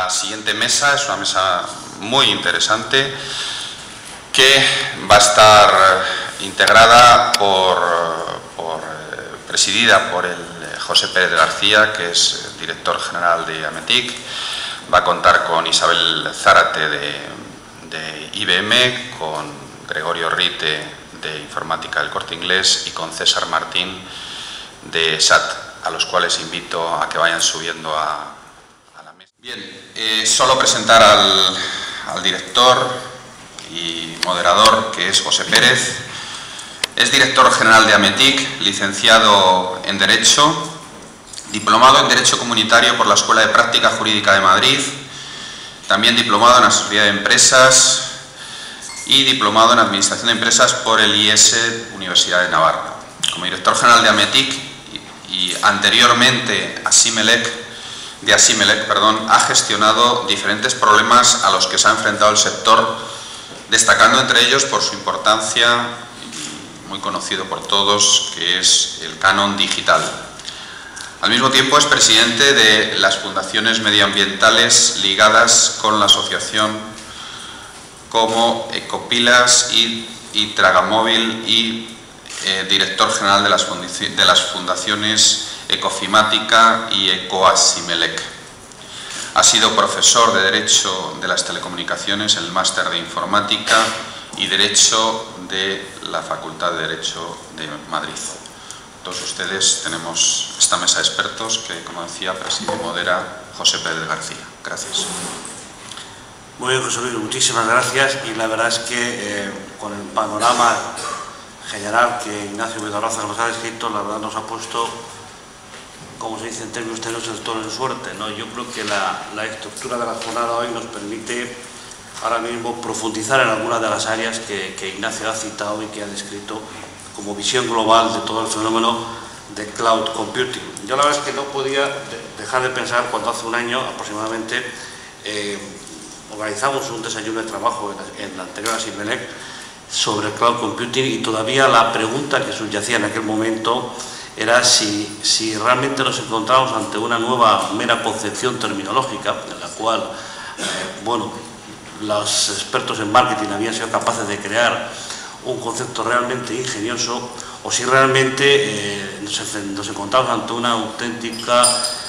La siguiente mesa es una mesa muy interesante que va a estar integrada presidida por el José Pérez García, que es el director general de Ametic. Va a contar con Isabel Zárate de IBM, con Gregorio Rite de Informática del Corte Inglés y con César Martín de SAT, a los cuales invito a que vayan subiendo a la mesa. Bien, solo presentar al director y moderador, que es José Pérez. Es director general de Ametic, licenciado en Derecho, diplomado en Derecho Comunitario por la Escuela de Práctica Jurídica de Madrid, también diplomado en Asesoría de Empresas y diplomado en Administración de Empresas por el IES Universidad de Navarra. Como director general de Ametic y anteriormente Asimelec, ha gestionado diferentes problemas a los que se ha enfrentado el sector, destacando entre ellos por su importancia, muy conocido por todos, que es el canon digital. Al mismo tiempo es presidente de las fundaciones medioambientales ligadas con la asociación como Ecopilas y Tragamóvil y director general de las fundaciones Ecofimática y Ecoasimelec. Ha sido profesor de Derecho de las Telecomunicaciones en el Máster de Informática y Derecho de la Facultad de Derecho de Madrid. Todos ustedes tenemos esta mesa de expertos que, como decía, preside y modera José Pérez García. Gracias. Muy bien, José Luis, muchísimas gracias. Y la verdad es que con el panorama general que Ignacio Vidorraza nos ha descrito, la verdad nos ha puesto, como se dice en términos técnicos, el toro en suerte, ¿no? Yo creo que la estructura de la jornada hoy nos permite ahora mismo profundizar en algunas de las áreas que Ignacio ha citado y que ha descrito como visión global de todo el fenómeno de cloud computing. Yo la verdad es que no podía dejar de pensar cuando hace un año aproximadamente organizamos un desayuno de trabajo en la anterior Asimelec sobre cloud computing, y todavía la pregunta que subyacía en aquel momento era si realmente nos encontramos ante una nueva mera concepción terminológica en la cual, los expertos en marketing habían sido capaces de crear un concepto realmente ingenioso, o si realmente nos encontramos ante una auténtica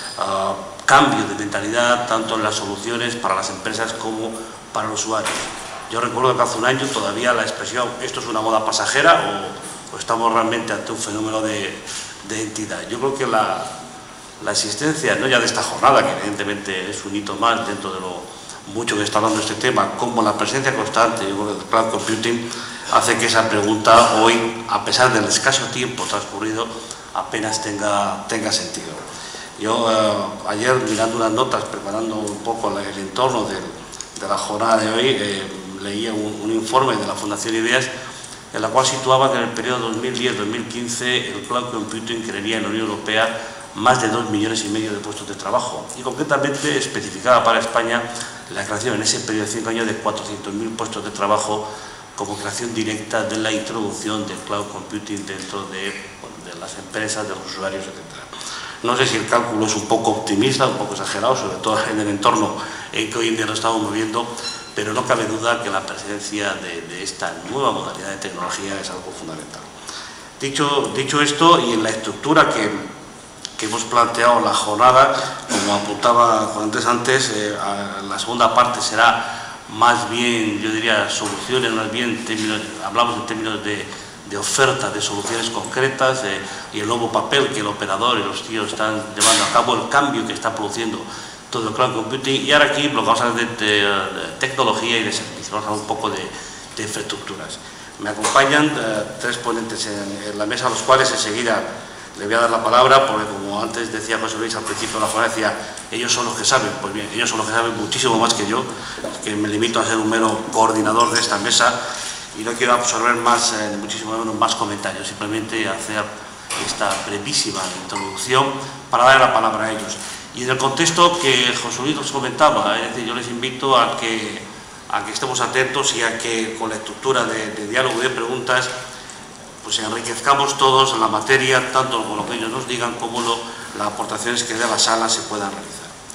cambio de mentalidad, tanto en las soluciones para las empresas como para los usuarios. Yo recuerdo que hace un año todavía la expresión «esto es una moda pasajera» o estamos realmente ante un fenómeno de entidad. Yo creo que la existencia, no ya de esta jornada, que evidentemente es un hito más dentro de lo mucho que está hablando de este tema, como la presencia constante del cloud computing, hace que esa pregunta hoy, a pesar del escaso tiempo transcurrido, apenas tenga sentido. Yo ayer, mirando unas notas, preparando un poco el entorno de la jornada de hoy, leía un informe de la Fundación Ideas en la cual situaba que en el periodo 2010-2015 el cloud computing crearía en la Unión Europea más de 2,5 millones de puestos de trabajo, y concretamente especificaba para España la creación en ese periodo de 5 años de 400.000 puestos de trabajo como creación directa de la introducción del cloud computing dentro de las empresas, de los usuarios, etc. No sé si el cálculo es un poco optimista, un poco exagerado, sobre todo en el entorno en que hoy en día nos estamos moviendo, pero no cabe duda que la presencia de esta nueva modalidad de tecnología es algo fundamental. Dicho esto, y en la estructura que hemos planteado la jornada, como apuntaba antes, la segunda parte será más bien, yo diría, soluciones, más bien hablamos en términos de oferta de soluciones concretas y el nuevo papel que el operador y los tíos están llevando a cabo, el cambio que está produciendo todo el cloud computing. Y ahora aquí lo que vamos a hablar de tecnología y de servicios, vamos a hablar un poco de infraestructuras. Me acompañan tres ponentes en la mesa, a los cuales enseguida le voy a dar la palabra, porque como antes decía José Luis al principio de la jornada, decía, ellos son los que saben. Pues bien, ellos son los que saben muchísimo más que yo, que me limito a ser un mero coordinador de esta mesa y no quiero absorber muchísimo más comentarios, simplemente hacer esta brevísima introducción para dar la palabra a ellos. Y en el contexto que José Luis nos comentaba, es decir, yo les invito a que estemos atentos y a que con la estructura de diálogo y de preguntas pues enriquezcamos todos en la materia, tanto con lo que ellos nos digan como las aportaciones que de la sala se puedan realizar.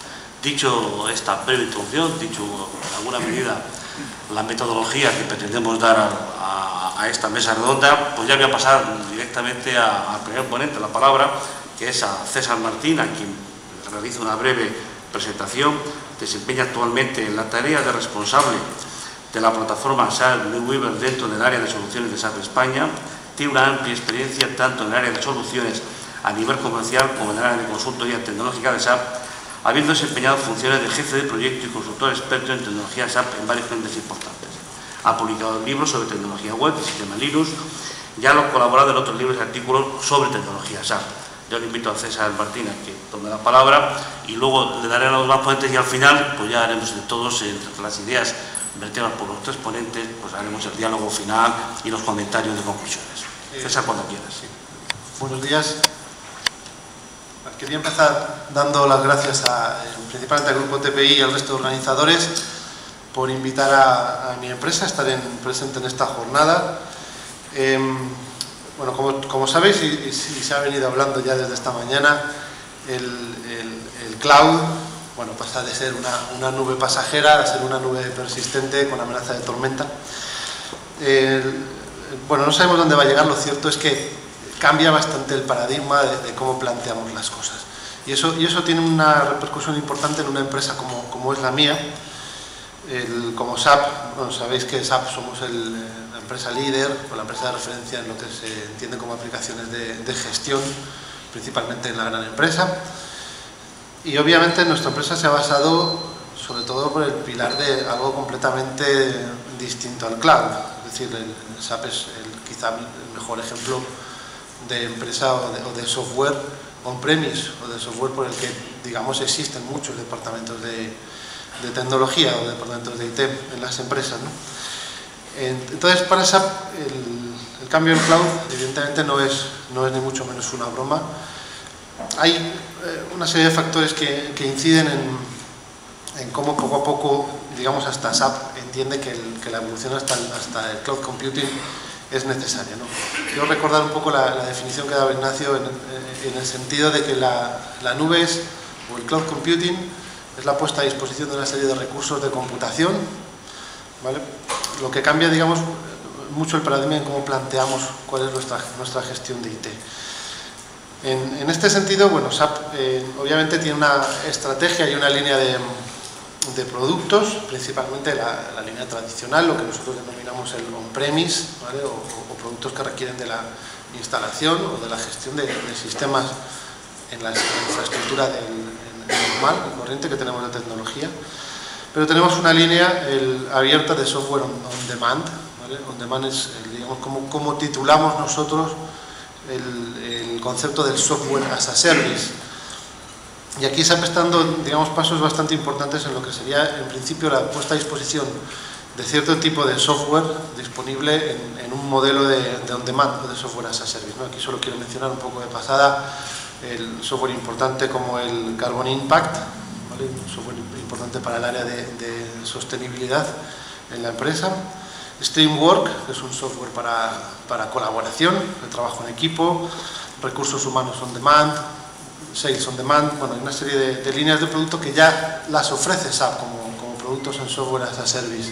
Dicho esta breve introducción, dicho en alguna medida la metodología que pretendemos dar a esta mesa redonda, pues ya voy a pasar directamente al primer ponente, la palabra, que es a César Martín, a quien realizo una breve presentación. Desempeña actualmente en la tarea de responsable de la plataforma SAP NetWeaver dentro del área de soluciones de SAP España. Tiene una amplia experiencia tanto en el área de soluciones a nivel comercial como en el área de consultoría tecnológica de SAP, habiendo desempeñado funciones de jefe de proyecto y consultor experto en tecnología SAP en varios clientes importantes. Ha publicado libros sobre tecnología web y sistema Linux y ha colaborado en otros libros y artículos sobre tecnología SAP. Yo le invito a César Martín a que tome la palabra y luego le daré a los más ponentes y al final pues ya haremos de todos entre las ideas vertidas por los tres ponentes, pues haremos el diálogo final y los comentarios de conclusiones. César, cuando quieras. Sí. Buenos días. Quería empezar dando las gracias principalmente al Grupo TPI y al resto de organizadores por invitar a mi empresa a estar presente en esta jornada. Bueno, como sabéis y se ha venido hablando ya desde esta mañana, el cloud, bueno, pasa de ser una nube pasajera a ser una nube persistente con amenaza de tormenta. Bueno, no sabemos dónde va a llegar. Lo cierto es que cambia bastante el paradigma de cómo planteamos las cosas. Y eso tiene una repercusión importante en una empresa como es la mía. Como SAP, bueno, sabéis que SAP somos la empresa líder o la empresa de referencia en lo que se entiende como aplicaciones de gestión, principalmente en la gran empresa. Y obviamente nuestra empresa se ha basado sobre todo por el pilar de algo completamente distinto al cloud. Es decir, el SAP es quizá el mejor ejemplo de empresa o de software on-premise o de software por el que, digamos, existen muchos departamentos de tecnología o departamentos de IT en las empresas, ¿no? Entonces, para SAP el cambio en cloud evidentemente no es ni mucho menos una broma. Hay una serie de factores que inciden en cómo poco a poco, digamos, hasta SAP entiende que la evolución hasta el cloud computing es necesaria, ¿no? Quiero recordar un poco la definición que daba Ignacio en el sentido de que la nube o el cloud computing es la puesta a disposición de una serie de recursos de computación, ¿vale? Lo que cambia, digamos, mucho el paradigma en cómo planteamos cuál es nuestra gestión de IT. En este sentido, bueno, SAP obviamente tiene una estrategia y una línea de productos, principalmente la línea tradicional, lo que nosotros denominamos el on-premise, ¿vale? o productos que requieren de la instalación o de la gestión de sistemas en la infraestructura normal, corriente que tenemos de tecnología. Pero tenemos una línea abierta de software on demand, ¿vale? On demand es, digamos, como titulamos nosotros el concepto del software as a service. Y aquí se están dando, digamos, pasos bastante importantes en lo que sería, en principio, la puesta a disposición de cierto tipo de software disponible en un modelo de on-demand o de software as a service, ¿no? Aquí solo quiero mencionar un poco de pasada el software importante como el Carbon Impact, ¿vale? Un software importante para el área de sostenibilidad en la empresa. Streamwork, que es un software para colaboración, de trabajo en equipo, recursos humanos on demand, Sales on Demand. Bueno, hay una serie de líneas de producto que ya las ofrece SAP como productos en software as a service.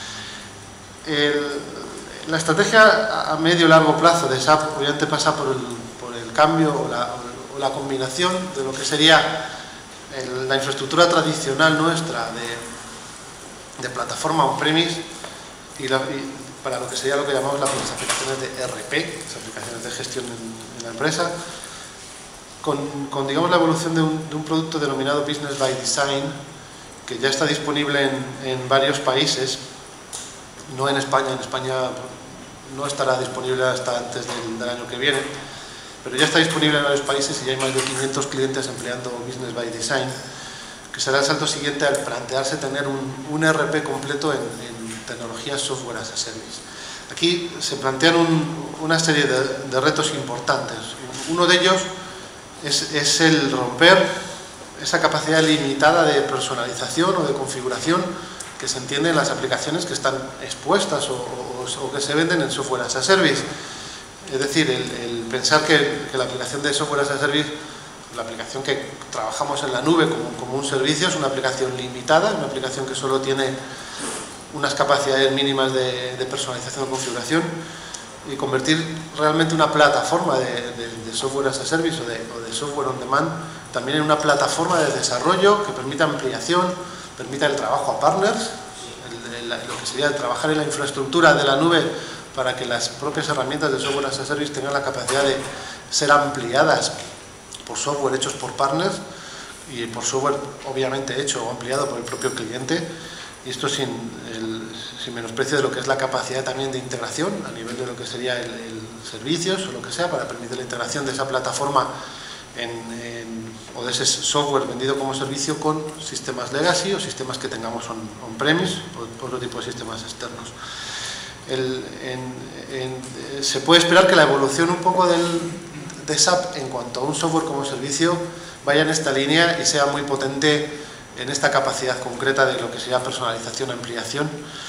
La estrategia a medio y largo plazo de SAP obviamente pasa por el cambio o la combinación de lo que sería la infraestructura tradicional nuestra de plataforma on-premise y para lo que sería lo que llamamos las aplicaciones de ERP, las aplicaciones de gestión en la empresa, con digamos, la evolución de un producto denominado Business by Design, que ya está disponible en varios países, no en España. En España no estará disponible hasta antes del año que viene, pero ya está disponible en varios países y ya hay más de 500 clientes empleando Business by Design, que será el salto siguiente al plantearse tener un ERP completo en tecnologías software as a service. Aquí se plantean una serie de retos importantes. Uno de ellos es el romper esa capacidad limitada de personalización o de configuración que se entiende en las aplicaciones que están expuestas o que se venden en software as a service. Es decir, el pensar que la aplicación de software as a service la aplicación que trabajamos en la nube como un servicio es una aplicación limitada, una aplicación que solo tiene unas capacidades mínimas de personalización o configuración, y convertir realmente una plataforma de software as a service o de software on demand también en una plataforma de desarrollo que permita ampliación, permita el trabajo a partners, lo que sería trabajar en la infraestructura de la nube para que las propias herramientas de software as a service tengan la capacidad de ser ampliadas por software hechos por partners y por software obviamente hecho o ampliado por el propio cliente, y esto sin menosprecio de lo que es la capacidad también de integración a nivel de lo que sería el servicios o lo que sea, para permitir la integración de esa plataforma o de ese software vendido como servicio con sistemas legacy o sistemas que tengamos on-premise o otro tipo de sistemas externos. Se puede esperar que la evolución un poco de SAP en cuanto a un software como servicio vaya en esta línea y sea muy potente en esta capacidad concreta de lo que sería personalización, ampliación.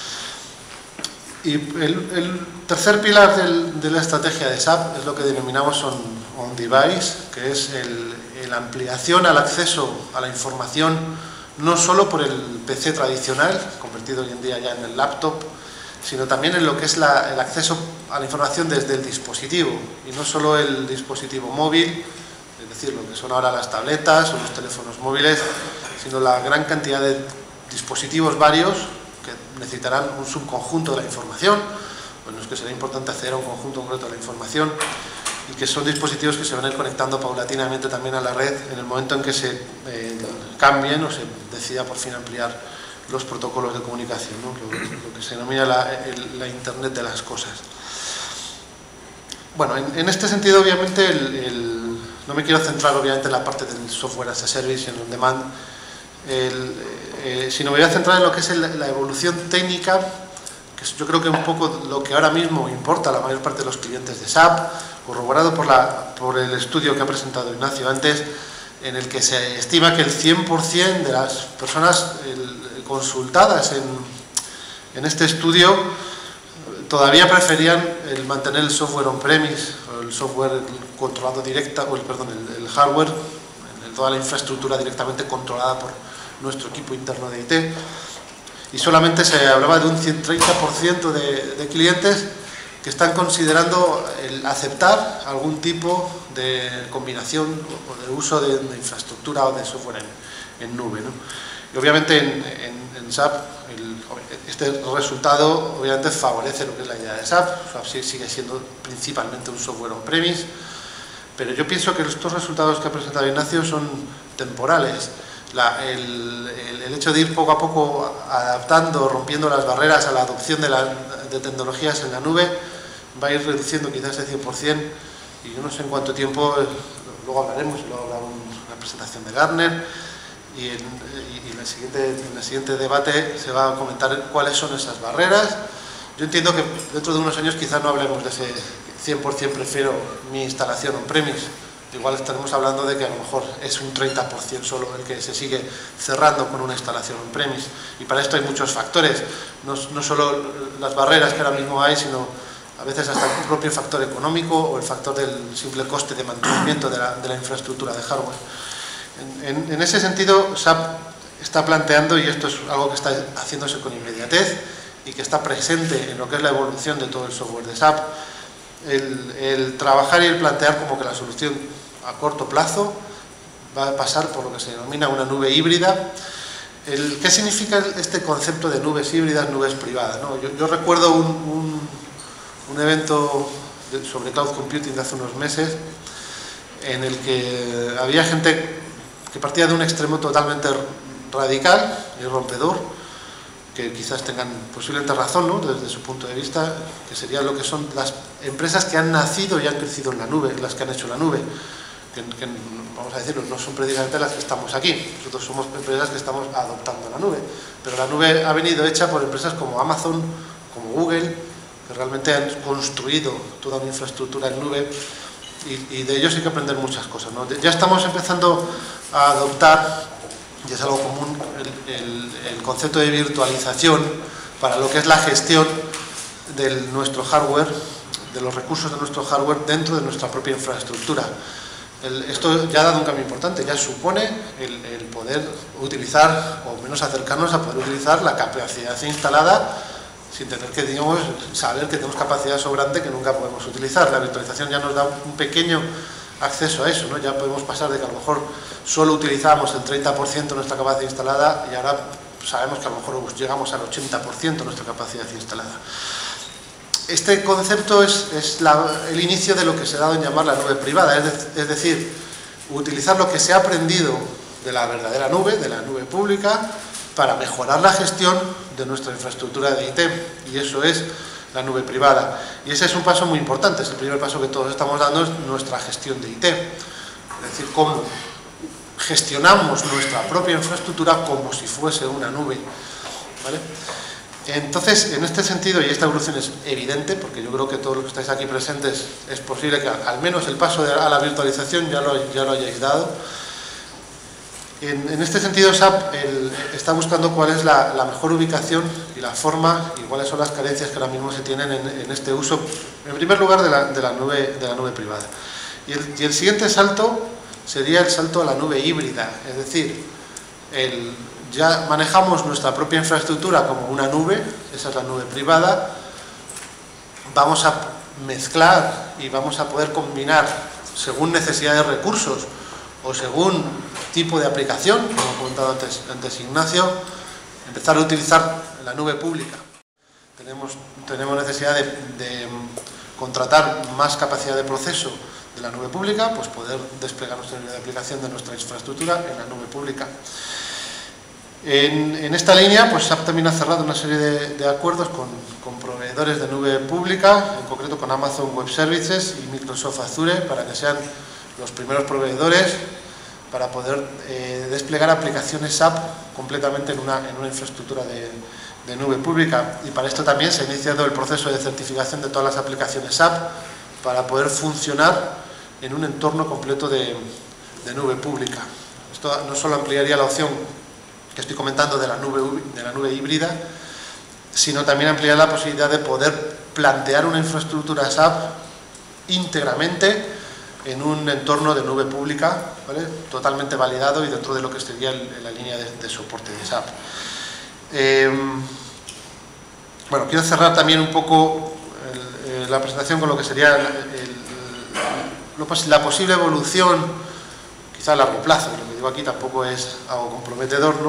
Y el tercer pilar de la estrategia de SAP es lo que denominamos on-device, que es la ampliación al acceso a la información, no solo por el PC tradicional, convertido hoy en día ya en el laptop, sino también en lo que es el acceso a la información desde el dispositivo, y no solo el dispositivo móvil, es decir, lo que son ahora las tabletas o los teléfonos móviles, sino la gran cantidad de dispositivos varios que necesitarán un subconjunto de la información, en los que será importante acceder a un conjunto concreto de la información, y que son dispositivos que se van a ir conectando paulatinamente también a la red en el momento en que se cambien o se decida por fin ampliar los protocolos de comunicación, ¿no? Lo que se denomina la Internet de las cosas. Bueno, en este sentido, obviamente, no me quiero centrar obviamente en la parte del software as a service, en on demand, sino me voy a centrar en lo que es la evolución técnica, que yo creo que es un poco lo que ahora mismo importa a la mayor parte de los clientes de SAP, corroborado por el estudio que ha presentado Ignacio antes, en el que se estima que el 100% de las personas consultadas en este estudio todavía preferían el mantener el software on-premise, o el software controlado directa, o el hardware, toda la infraestructura directamente controlada por nuestro equipo interno de IT, y solamente se hablaba de un 30% de clientes que están considerando el aceptar algún tipo de combinación o de uso de infraestructura o de software en nube, ¿no? Y obviamente en SAP este resultado obviamente favorece lo que es la idea de SAP. SAP sigue siendo principalmente un software on-premise, pero yo pienso que estos resultados que ha presentado Ignacio son temporales. El hecho de ir poco a poco adaptando, rompiendo las barreras a la adopción de tecnologías en la nube va a ir reduciendo quizás ese 100%, y yo no sé en cuánto tiempo, luego hablaremos, luego habrá una presentación de Gartner, y en el siguiente debate se va a comentar cuáles son esas barreras. Yo entiendo que dentro de unos años quizás no hablemos de ese 100% prefiero mi instalación on-premise. Igual estaremos hablando de que a lo mejor es un 30% solo el que se sigue cerrando con una instalación on-premise. Y para esto hay muchos factores, no solo las barreras que ahora mismo hay, sino a veces hasta el propio factor económico o el factor del simple coste de mantenimiento de la infraestructura de hardware. En ese sentido, SAP está planteando, y esto es algo que está haciéndose con inmediatez y que está presente en lo que es la evolución de todo el software de SAP, el trabajar y el plantear como que la solución a corto plazo va a pasar por lo que se denomina una nube híbrida. ¿Qué significa este concepto de nubes híbridas, nubes privadas, ¿no? Yo recuerdo un evento sobre cloud computing de hace unos meses en el que había gente que partía de un extremo totalmente radical y rompedor, que quizás tengan posiblemente razón, ¿no?, desde su punto de vista, que serían lo que son las empresas que han nacido y han crecido en la nube, las que han hecho la nube, que vamos a decirlo, no son precisamente las que estamos aquí. Nosotros somos empresas que estamos adoptando la nube, pero la nube ha venido hecha por empresas como Amazon, como Google, que realmente han construido toda una infraestructura en nube, y de ellos hay que aprender muchas cosas, ¿no? Ya estamos empezando a adoptar, y es algo común, el concepto de virtualización para lo que es la gestión de nuestro hardware, de los recursos de nuestro hardware dentro de nuestra propia infraestructura. Esto ya ha dado un cambio importante, ya supone el poder utilizar, o menos acercarnos a poder utilizar la capacidad instalada sin tener que, digamos, saber que tenemos capacidad sobrante que nunca podemos utilizar. La virtualización ya nos da un pequeño acceso a eso, ¿no? Ya podemos pasar de que a lo mejor solo utilizamos el 30% de nuestra capacidad instalada y ahora sabemos que a lo mejor llegamos al 80% de nuestra capacidad instalada. Este concepto es el inicio de lo que se ha dado en llamar la nube privada, es decir, utilizar lo que se ha aprendido de la verdadera nube, de la nube pública, para mejorar la gestión de nuestra infraestructura de IT, y eso es la nube privada. Y ese es un paso muy importante, es el primer paso que todos estamos dando, es nuestra gestión de IT. Es decir, cómo gestionamos nuestra propia infraestructura como si fuese una nube, ¿vale? Entonces, en este sentido, y esta evolución es evidente, porque yo creo que todos los que estáis aquí presentes es posible que al menos el paso a la virtualización ya lo hayáis dado. En este sentido, SAP está buscando cuál es la mejor ubicación y la forma y cuáles son las carencias que ahora mismo se tienen en este uso, en primer lugar, de la nube privada. Y el siguiente salto sería el salto a la nube híbrida, es decir, ya manejamos nuestra propia infraestructura como una nube, esa es la nube privada, vamos a mezclar y vamos a poder combinar según necesidad de recursos o según tipo de aplicación, como ha comentado antes Ignacio, empezar a utilizar la nube pública. Tenemos necesidad de contratar más capacidad de proceso de la nube pública, pues poder desplegar nuestra unidad de aplicación de nuestra infraestructura en la nube pública. En esta línea, pues SAP también ha cerrado una serie de acuerdos con proveedores de nube pública, en concreto con Amazon Web Services y Microsoft Azure, para que sean los primeros proveedores para poder desplegar aplicaciones SAP completamente en una infraestructura de nube pública. Y para esto también se ha iniciado el proceso de certificación de todas las aplicaciones SAP para poder funcionar en un entorno completo de nube pública. Esto no solo ampliaría la opción que estoy comentando de la nube híbrida, sino también ampliar la posibilidad de poder plantear una infraestructura SAP íntegramente en un entorno de nube pública, ¿vale? Totalmente validado y dentro de lo que sería la línea de soporte de SAP. Bueno, quiero cerrar también un poco la presentación con lo que sería la posible evolución, quizá a largo plazo, lo que digo aquí tampoco es algo comprometedor, ¿no?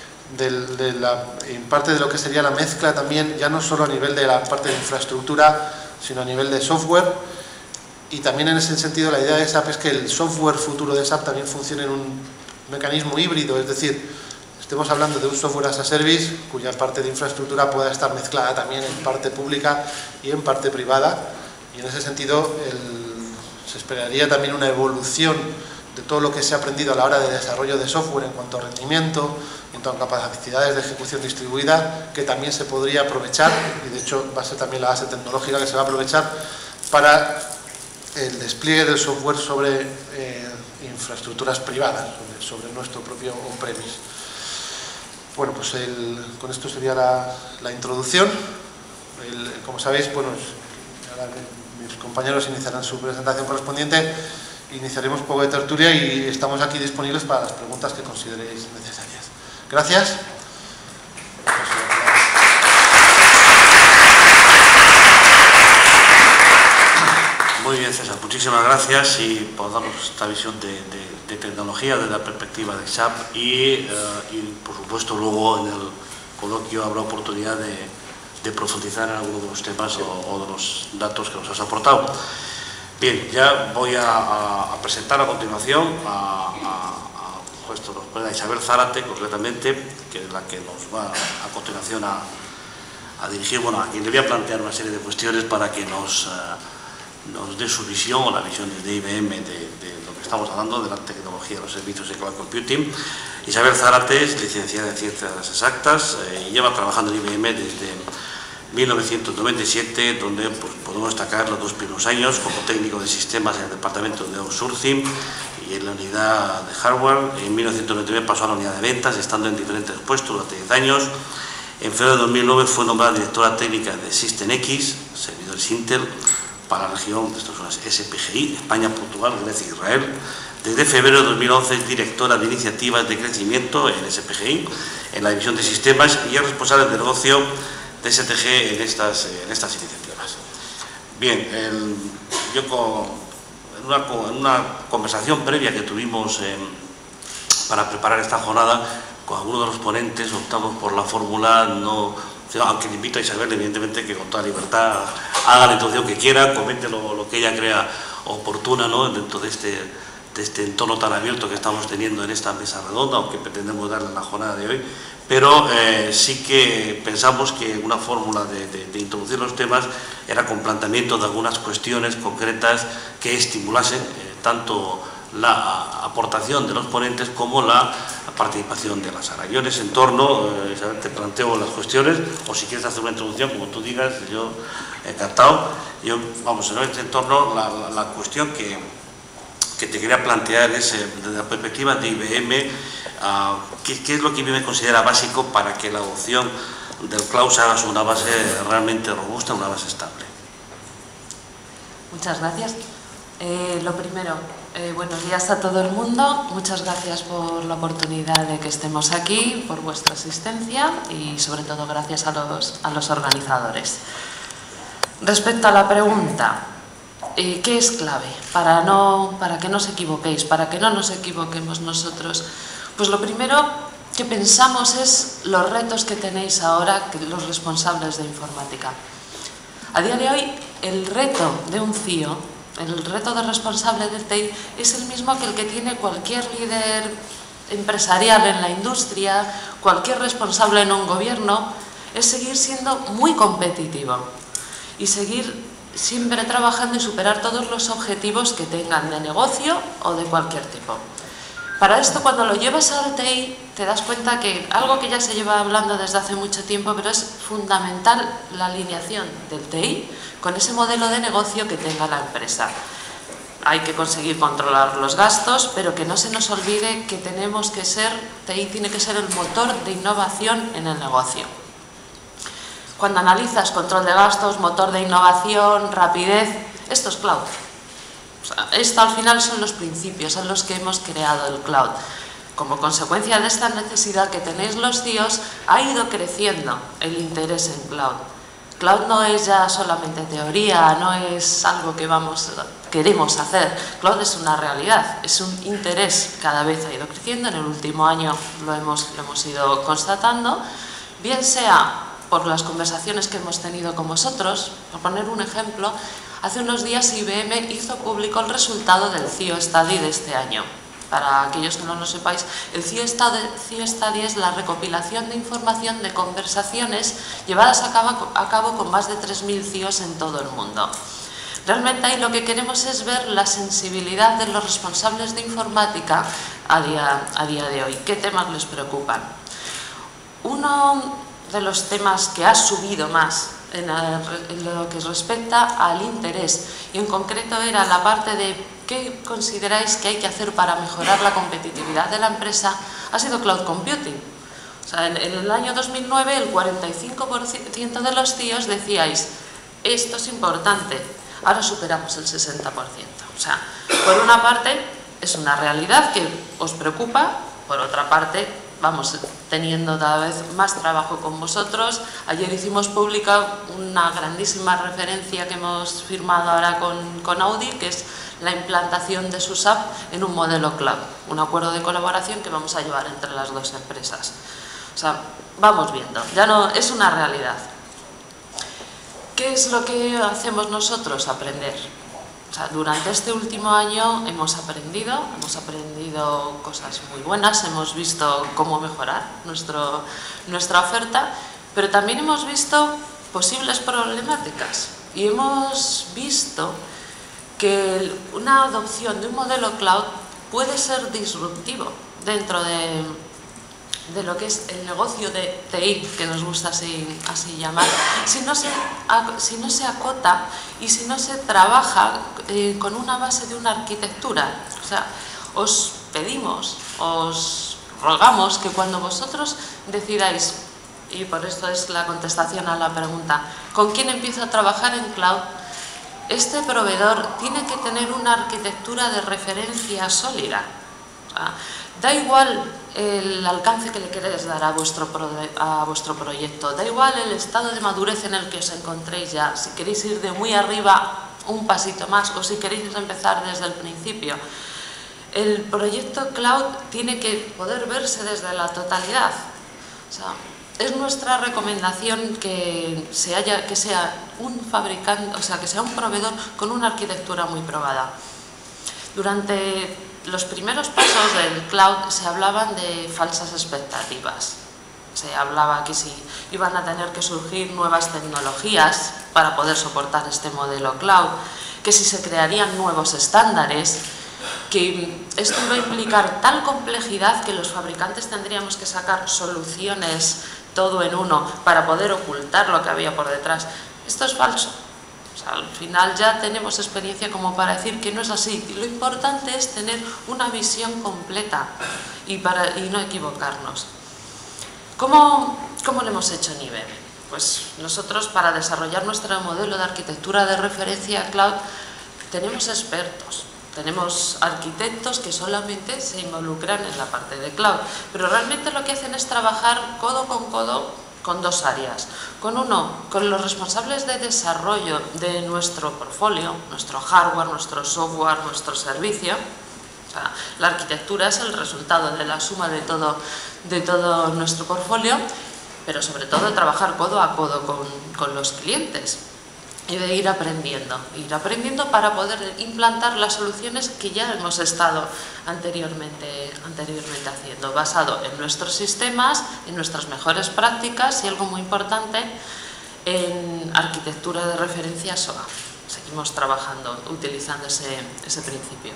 En parte de lo que sería la mezcla también, ya no solo a nivel de la parte de infraestructura, sino a nivel de software. Y también en ese sentido la idea de SAP es que el software futuro de SAP también funcione en un mecanismo híbrido, es decir, estemos hablando de un software as a service cuya parte de infraestructura pueda estar mezclada también en parte pública y en parte privada, y en ese sentido se esperaría también una evolución de todo lo que se ha aprendido a la hora de desarrollo de software en cuanto a rendimiento, en cuanto a capacidades de ejecución distribuida, que también se podría aprovechar, y de hecho va a ser también la base tecnológica que se va a aprovechar para el despliegue del software sobre infraestructuras privadas, sobre nuestro propio on-premise. Bueno, pues con esto sería la introducción. Como sabéis, bueno, ahora mis compañeros iniciarán su presentación correspondiente, iniciaremos un poco de tertulia y estamos aquí disponibles para las preguntas que consideréis necesarias. Gracias. Muy bien, César, muchísimas gracias y por darnos esta visión de tecnología desde la perspectiva de SAP y por supuesto luego en el coloquio habrá oportunidad de profundizar en algunos de los temas o de los datos que nos has aportado. Bien, ya voy a presentar a continuación a Isabel Zárate, concretamente, que es la que nos va a continuación a dirigir, bueno, a quien le voy a plantear una serie de cuestiones para que nos dé su visión o la visión desde IBM de lo que estamos hablando, de la tecnología de los servicios de cloud computing. Isabel Zárate es licenciada en Ciencias Exactas y lleva trabajando en IBM desde 1997, donde pues, podemos destacar los 2 primeros años como técnico de sistemas en el departamento de outsourcing y en la unidad de hardware. En 1999 pasó a la unidad de ventas, estando en diferentes puestos durante 10 años. En febrero de 2009 fue nombrada directora técnica de System X, servidores Intel, para la región, esto son las SPGI, España, Portugal, Grecia e Israel. Desde febrero de 2011 es directora de iniciativas de crecimiento en SPGI, en la división de sistemas, y es responsable de negocio de STG en estas iniciativas. Bien, en una conversación previa que tuvimos para preparar esta jornada, con algunos de los ponentes optamos por la fórmula, aunque le invito a Isabel, evidentemente, que con toda libertad haga la introducción que quiera, comente lo que ella crea oportuna, ¿no?, dentro de este entorno tan abierto que estamos teniendo en esta mesa redonda, aunque pretendemos darle en la jornada de hoy, pero sí que pensamos que una fórmula de introducir los temas era con planteamiento de algunas cuestiones concretas que estimulasen tanto la aportación de los ponentes como la participación de la sala. Yo en ese entorno, Isabel, te planteo las cuestiones, o si quieres hacer una introducción, como tú digas, yo encantado. Vamos, en este entorno la cuestión que te quería plantear es, desde la perspectiva de IBM, ¿qué es lo que IBM considera básico para que la adopción del cloud se haga sobre una base realmente robusta, una base estable? Muchas gracias. Lo primero, buenos días a todo el mundo. Muchas gracias por la oportunidad de que estemos aquí, por vuestra asistencia y sobre todo gracias a los organizadores. Respecto a la pregunta, ¿qué es clave? Para que no os equivoquéis, para que no nos equivoquemos nosotros. Pues lo primero que pensamos es los retos que tenéis ahora, los responsables de informática. A día de hoy, el reto de un CIO, el reto de responsable del TI, es el mismo que el que tiene cualquier líder empresarial en la industria, cualquier responsable en un gobierno, es seguir siendo muy competitivo y seguir siempre trabajando y superar todos los objetivos que tengan de negocio o de cualquier tipo. Para esto, cuando lo llevas al TI, te das cuenta que algo que ya se lleva hablando desde hace mucho tiempo, pero es fundamental la alineación del TI con ese modelo de negocio que tenga la empresa. Hay que conseguir controlar los gastos, pero que no se nos olvide que TI tiene que ser el motor de innovación en el negocio. Cuando analizas control de gastos, motor de innovación, rapidez, esto es cloud. O sea, esto al final son los principios en los que hemos creado el cloud. Como consecuencia de esta necesidad que tenéis los CIOs, ha ido creciendo el interés en cloud. Cloud no es ya solamente teoría, no es algo que queremos hacer. Cloud es una realidad, es un interés, cada vez ha ido creciendo. En el último año lo hemos ido constatando, bien sea por las conversaciones que hemos tenido con vosotros. Por poner un ejemplo, hace unos días IBM hizo público el resultado del CIO Study de este año. Para aquellos que no lo sepáis, el CIO Study es la recopilación de información de conversaciones llevadas a cabo con más de 3.000 CIOs en todo el mundo. Realmente ahí lo que queremos es ver la sensibilidad de los responsables de informática a día de hoy. ¿Qué temas les preocupan? Uno de los temas que ha subido más en lo que respecta al interés, y en concreto era la parte de qué consideráis que hay que hacer para mejorar la competitividad de la empresa, ha sido cloud computing. O sea, en el año 2009 el 45% de los CIOs decíais, esto es importante, ahora superamos el 60%. O sea, por una parte es una realidad que os preocupa, por otra parte vamos teniendo cada vez más trabajo con vosotros. Ayer hicimos pública una grandísima referencia que hemos firmado ahora con Audi, que es la implantación de su SAP en un modelo cloud, un acuerdo de colaboración que vamos a llevar entre las dos empresas. O sea, vamos viendo, ya no es una realidad. ¿Qué es lo que hacemos nosotros? Aprender. O sea, durante este último año hemos aprendido cosas muy buenas, hemos visto cómo mejorar nuestra oferta, pero también hemos visto posibles problemáticas y hemos visto que una adopción de un modelo cloud puede ser disruptivo dentro de lo que es el negocio de TI, que nos gusta así llamar, si no se acota y si no se trabaja con una base de una arquitectura. O sea, os pedimos, os rogamos que cuando vosotros decidáis, y por esto es la contestación a la pregunta, ¿con quién empiezo a trabajar en cloud? este proveedor tiene que tener una arquitectura de referencia sólida. Da igual el alcance que le queréis dar a vuestro proyecto, da igual el estado de madurez en el que os encontréis ya, si queréis ir de muy arriba un pasito más o si queréis empezar desde el principio. El proyecto cloud tiene que poder verse desde la totalidad. O sea, es nuestra recomendación que sea un fabricante, o sea, que sea un proveedor con una arquitectura muy probada. Durante los primeros pasos del cloud se hablaban de falsas expectativas. Se hablaba que si iban a tener que surgir nuevas tecnologías para poder soportar este modelo cloud, que si se crearían nuevos estándares, que esto iba a implicar tal complejidad que los fabricantes tendríamos que sacar soluciones todo en uno para poder ocultar lo que había por detrás. Esto es falso. O sea, al final ya tenemos experiencia como para decir que no es así. Y lo importante es tener una visión completa y no equivocarnos. ¿Cómo lo hemos hecho en IBM? Pues nosotros, para desarrollar nuestro modelo de arquitectura de referencia cloud, tenemos expertos. Tenemos arquitectos que solamente se involucran en la parte de cloud, pero realmente lo que hacen es trabajar codo con dos áreas. Con los responsables de desarrollo de nuestro portfolio, nuestro hardware, nuestro software, nuestro servicio. O sea, la arquitectura es el resultado de la suma de todo nuestro portfolio, pero sobre todo trabajar codo a codo con los clientes. Y de ir aprendiendo para poder implantar las soluciones que ya hemos estado anteriormente haciendo, basado en nuestros sistemas, en nuestras mejores prácticas y algo muy importante, en arquitectura de referencia SOA. Seguimos trabajando, utilizando ese principio.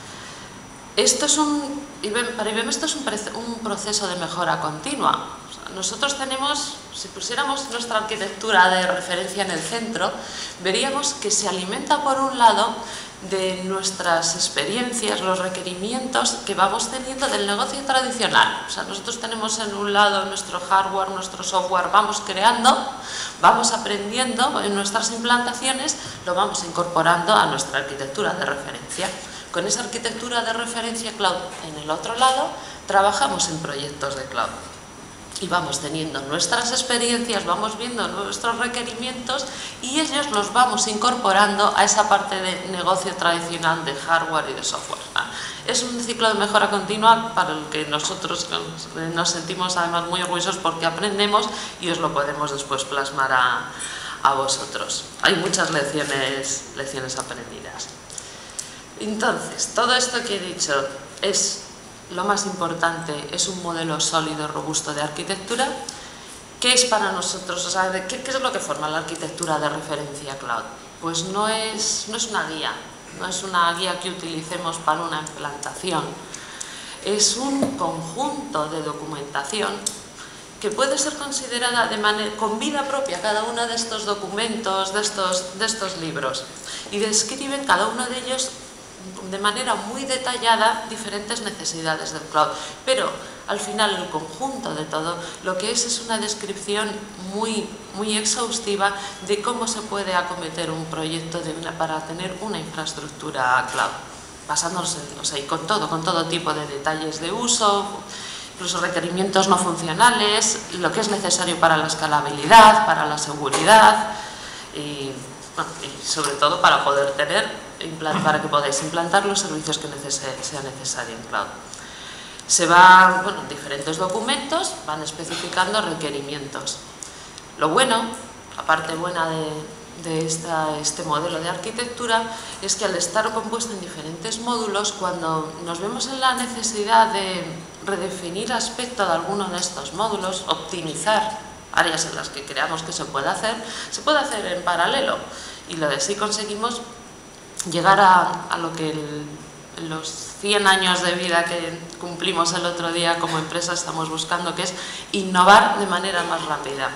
Para IBM esto es un proceso de mejora continua. O sea, nosotros tenemos, si pusiéramos nuestra arquitectura de referencia en el centro, veríamos que se alimenta por un lado de nuestras experiencias, los requerimientos que vamos teniendo del negocio tradicional. O sea, nosotros tenemos en un lado nuestro hardware, nuestro software, vamos creando, vamos aprendiendo en nuestras implantaciones, lo vamos incorporando a nuestra arquitectura de referencia. Con esa arquitectura de referencia cloud en el otro lado, trabajamos en proyectos de cloud. Y vamos teniendo nuestras experiencias, vamos viendo nuestros requerimientos y ellos los vamos incorporando a esa parte de negocio tradicional de hardware y de software. Es un ciclo de mejora continua para el que nosotros nos sentimos además muy orgullosos porque aprendemos y os lo podemos después plasmar a vosotros. Hay muchas lecciones aprendidas. Entonces, todo esto que he dicho es lo más importante, es un modelo sólido, robusto de arquitectura. ¿Qué es para nosotros? O sea, ¿qué es lo que forma la arquitectura de referencia cloud? Pues no es una guía, no es una guía que utilicemos para una implantación. Es un conjunto de documentación que puede ser considerada con vida propia cada uno de estos documentos, de estos libros, y describen cada uno de ellos de manera muy detallada diferentes necesidades del cloud, pero al final el conjunto de todo lo que es una descripción muy exhaustiva de cómo se puede acometer un proyecto para tener una infraestructura cloud, basándonos y con todo tipo de detalles de uso, incluso requerimientos no funcionales, lo que es necesario para la escalabilidad, para la seguridad y sobre todo para que podáis implantar los servicios que sea necesario en cloud. Diferentes documentos van especificando requerimientos. Lo bueno, la parte buena de este modelo de arquitectura es que al estar compuesto en diferentes módulos, cuando nos vemos en la necesidad de redefinir aspecto de alguno de estos módulos, optimizar áreas en las que creamos que se puede hacer en paralelo y así conseguimos llegar a lo que los 100 años de vida que cumplimos el otro día como empresa estamos buscando, que es innovar de manera más rápida.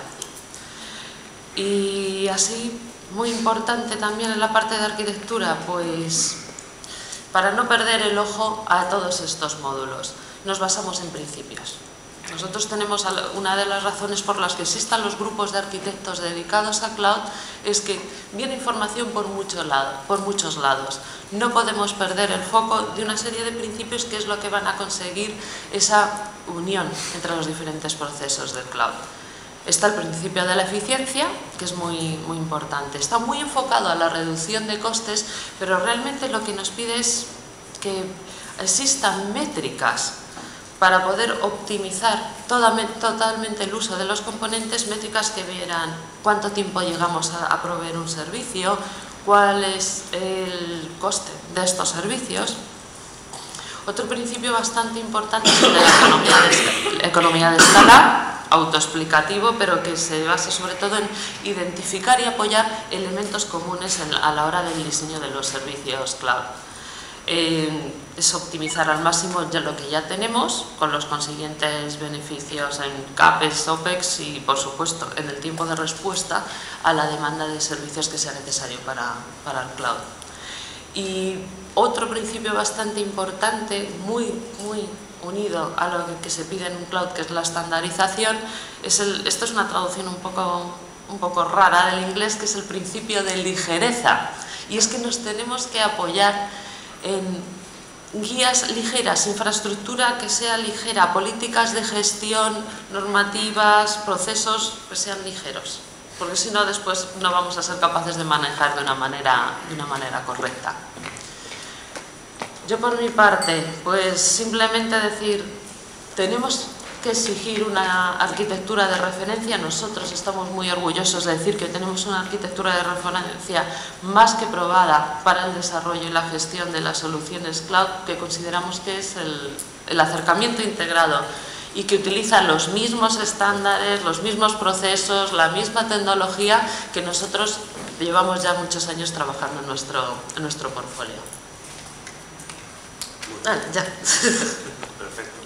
Y así, muy importante también en la parte de arquitectura, pues para no perder el ojo a todos estos módulos, nos basamos en principios. Nosotros tenemos una de las razones por las que existan los grupos de arquitectos dedicados a cloud es que viene información por muchos lados. No podemos perder el foco de una serie de principios que es lo que van a conseguir esa unión entre los diferentes procesos del cloud. Está el principio de la eficiencia, que es muy importante. Está muy enfocado a la reducción de costes, pero realmente lo que nos pide es que existan métricas para poder optimizar totalmente el uso de los componentes, métricas que vieran cuánto tiempo llegamos a proveer un servicio, cuál es el coste de estos servicios. Otro principio bastante importante es el de la economía de escala, autoexplicativo, pero que se basa sobre todo en identificar y apoyar elementos comunes a la hora del diseño de los servicios cloud. Es optimizar al máximo lo que ya tenemos, con los consiguientes beneficios en CAPEX, OPEX y, por supuesto, en el tiempo de respuesta a la demanda de servicios que sea necesario para el cloud. Y otro principio bastante importante, muy unido a lo que se pide en un cloud, que es la estandarización, esto es una traducción un poco rara del inglés, que es el principio de ligereza. Y es que nos tenemos que apoyar en guías ligeras, infraestructura que sea ligera, políticas de gestión, normativas, procesos que sean ligeros, porque si no después no vamos a ser capaces de manejar de una manera correcta. Yo por mi parte, pues simplemente decir, tenemos que exigir una arquitectura de referencia. Nosotros estamos muy orgullosos de decir que tenemos una arquitectura de referencia más que probada para el desarrollo y la gestión de las soluciones cloud, que consideramos que es el acercamiento integrado y que utiliza los mismos estándares, los mismos procesos, la misma tecnología que nosotros llevamos ya muchos años trabajando en nuestro portfolio. Vale, ya. Perfecto.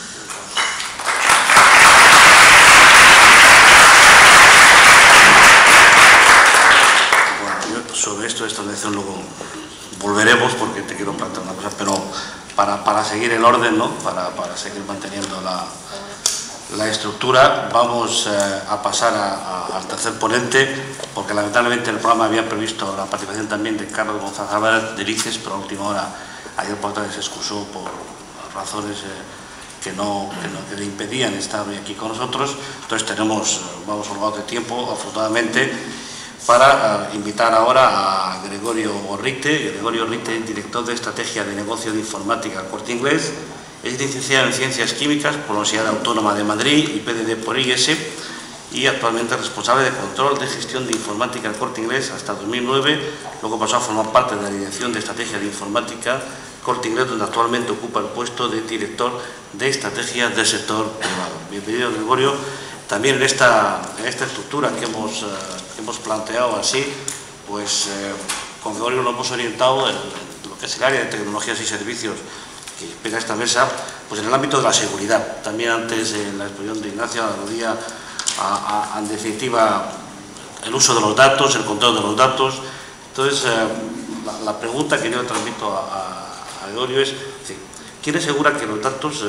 Sobre esto de estandarización luego volveremos, porque te quiero plantear una cosa, pero para seguir el orden, ¿no? para seguir manteniendo la estructura, vamos a pasar al tercer ponente, porque lamentablemente el programa había previsto la participación también de Carlos González Álvarez de ICES, pero a última hora ayer por la tarde se excusó por razones que le impedían estar hoy aquí con nosotros. Entonces vamos holgados de tiempo, afortunadamente, para invitar ahora a Gregorio Orrite. Gregorio Orrite, director de Estrategia de Negocio de Informática Corte Inglés, es licenciado en Ciencias Químicas por la Universidad Autónoma de Madrid y PDD por IES, y actualmente responsable de Control de Gestión de Informática Corte Inglés hasta 2009, luego pasó a formar parte de la Dirección de Estrategia de Informática Corte Inglés, donde actualmente ocupa el puesto de Director de Estrategia del Sector Privado. Bienvenido, Gregorio. También en esta estructura que hemos planteado así, pues con Gregorio lo hemos orientado en lo que es el área de tecnologías y servicios que pega esta mesa, pues en el ámbito de la seguridad. También antes en la exposición de Ignacio aludía en definitiva el uso de los datos, el control de los datos. Entonces la pregunta que yo transmito a Gregorio es, ¿quién asegura que los datos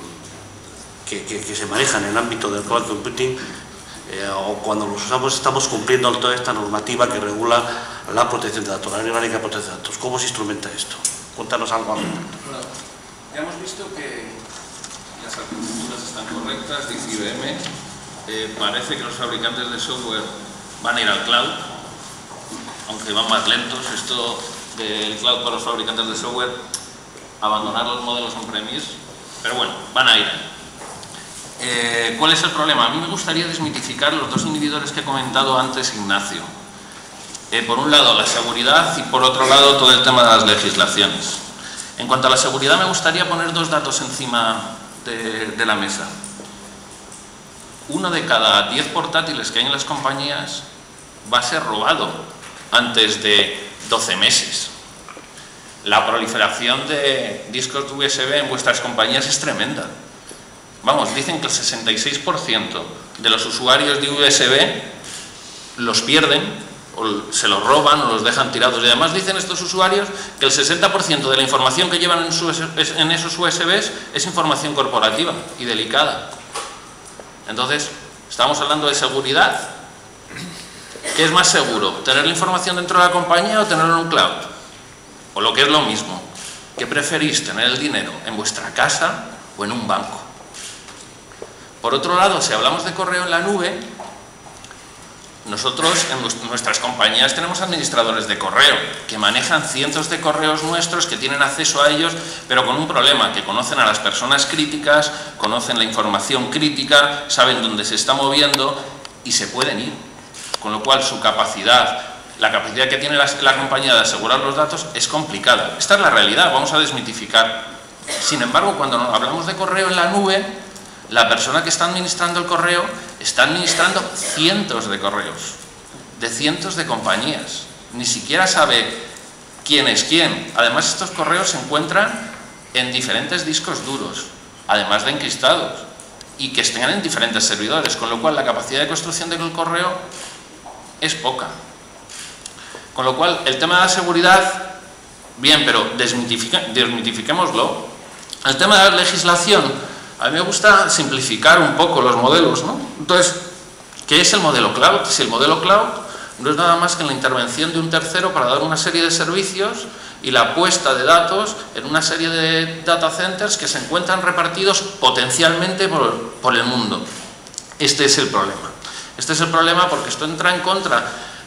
que se manejan en el ámbito del cloud computing o cuando los usamos estamos cumpliendo toda esta normativa que regula la protección de datos, la Ley Orgánica de Protección de Datos? ¿Cómo se instrumenta esto? Cuéntanos algo al respecto. Bueno, ya hemos visto que las arquitecturas están correctas, dice IBM. Parece que los fabricantes de software van a ir al cloud, aunque van más lentos. Esto del cloud para los fabricantes de software, abandonar los modelos on-premise, pero bueno, van a ir. ¿Cuál es el problema? A mí me gustaría desmitificar los dos inhibidores que he comentado antes, Ignacio. Por un lado la seguridad y por otro lado todo el tema de las legislaciones. En cuanto a la seguridad, me gustaría poner dos datos encima de la mesa. 1 de cada 10 portátiles que hay en las compañías va a ser robado antes de 12 meses. La proliferación de discos de USB en vuestras compañías es tremenda. Vamos, dicen que el 66% de los usuarios de USB los pierden, o se los roban, o los dejan tirados. Y además dicen estos usuarios que el 60% de la información que llevan en esos USBs es información corporativa y delicada. Entonces, estamos hablando de seguridad. ¿Qué es más seguro? ¿Tener la información dentro de la compañía o tenerlo en un cloud? O lo que es lo mismo, ¿qué preferís, tener el dinero en vuestra casa o en un banco? Por otro lado, si hablamos de correo en la nube, nosotros en nuestras compañías tenemos administradores de correo que manejan cientos de correos nuestros, que tienen acceso a ellos, pero con un problema, que conocen a las personas críticas, conocen la información crítica, saben dónde se está moviendo y se pueden ir. Con lo cual su capacidad, la capacidad que tiene la compañía de asegurar los datos es complicada. Esta es la realidad, vamos a desmitificar. Sin embargo, cuando hablamos de correo en la nube, la persona que está administrando el correo está administrando cientos de correos, de cientos de compañías. Ni siquiera sabe quién es quién. Además, estos correos se encuentran en diferentes discos duros, además de encriptados, y que estén en diferentes servidores, con lo cual la capacidad de construcción del correo es poca. Con lo cual, el tema de la seguridad, bien, pero desmitifiquémoslo. El tema de la legislación, a mí me gusta simplificar un poco los modelos, ¿no? Entonces, ¿qué es el modelo cloud? Si el modelo cloud no es nada más que la intervención de un tercero para dar una serie de servicios y la puesta de datos en una serie de data centers que se encuentran repartidos potencialmente por el mundo. Este es el problema. Este es el problema porque esto entra en contra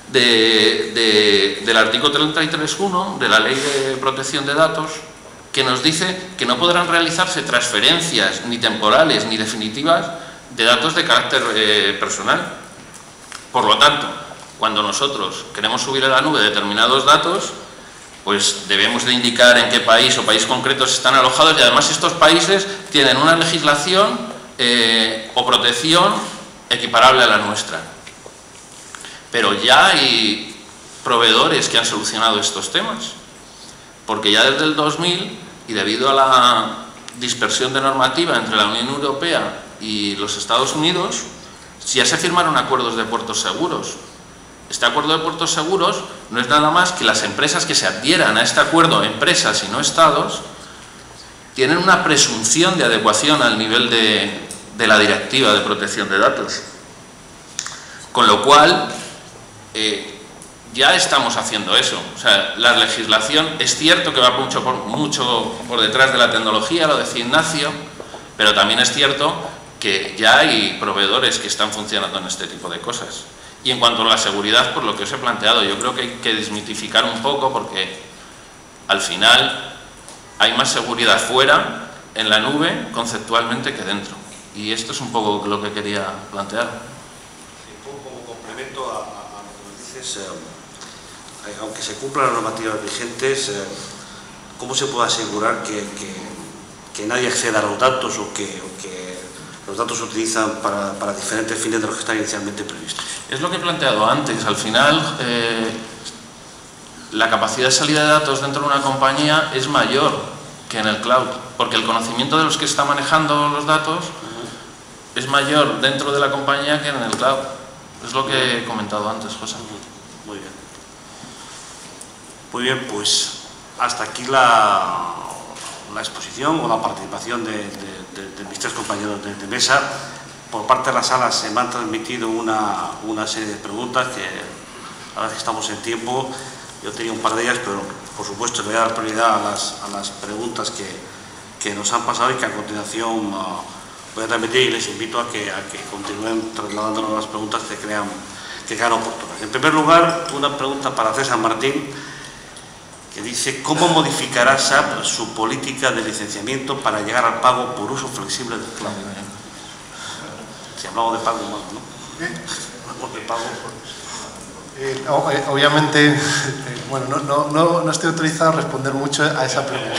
del artículo 33.1 de la Ley de Protección de Datos, que nos dice que no podrán realizarse transferencias ni temporales ni definitivas de datos de carácter personal. Por lo tanto, cuando nosotros queremos subir a la nube determinados datos, pues debemos de indicar en qué país o país concretos están alojados, y además estos países tienen una legislación o protección equiparable a la nuestra. Pero ya hay proveedores que han solucionado estos temas, porque ya desde el 2000, y debido a la dispersión de normativa entre la Unión Europea y los Estados Unidos, ya se firmaron acuerdos de puertos seguros. Este acuerdo de puertos seguros no es nada más que las empresas que se adhieran a este acuerdo, empresas y no estados, tienen una presunción de adecuación al nivel de la Directiva de Protección de Datos. Con lo cual, ya estamos haciendo eso. O sea, la legislación es cierto que va mucho por detrás de la tecnología, lo decía Ignacio, pero también es cierto que ya hay proveedores que están funcionando en este tipo de cosas. Y en cuanto a la seguridad, por lo que os he planteado, yo creo que hay que desmitificar un poco, porque al final hay más seguridad fuera, en la nube, conceptualmente, que dentro. Y esto es un poco lo que quería plantear. Como complemento a lo que nos dices, aunque se cumplan las normativas vigentes, ¿cómo se puede asegurar que nadie acceda a los datos o que los datos se utilizan para diferentes fines de los que están inicialmente previstos? Es lo que he planteado antes. Al final, la capacidad de salida de datos dentro de una compañía es mayor que en el cloud, porque el conocimiento de los que están manejando los datos es mayor dentro de la compañía que en el cloud. Es lo que he comentado antes, José. Muy bien. Muy bien, pues hasta aquí la exposición o la participación de mis tres compañeros de mesa. Por parte de la sala se me han transmitido una serie de preguntas que, a ver si estamos en tiempo, yo tenía un par de ellas, pero por supuesto le voy a dar prioridad a las preguntas que nos han pasado y que a continuación voy a transmitir, y les invito a que continúen trasladándonos las preguntas que crean oportunas. En primer lugar, una pregunta para César Martín, que dice: ¿cómo modificará SAP su política de licenciamiento para llegar al pago por uso flexible del cloud? Si hablamos de pago humano, ¿no? Hablamos de pago. Obviamente, bueno, no estoy autorizado a responder mucho a esa pregunta,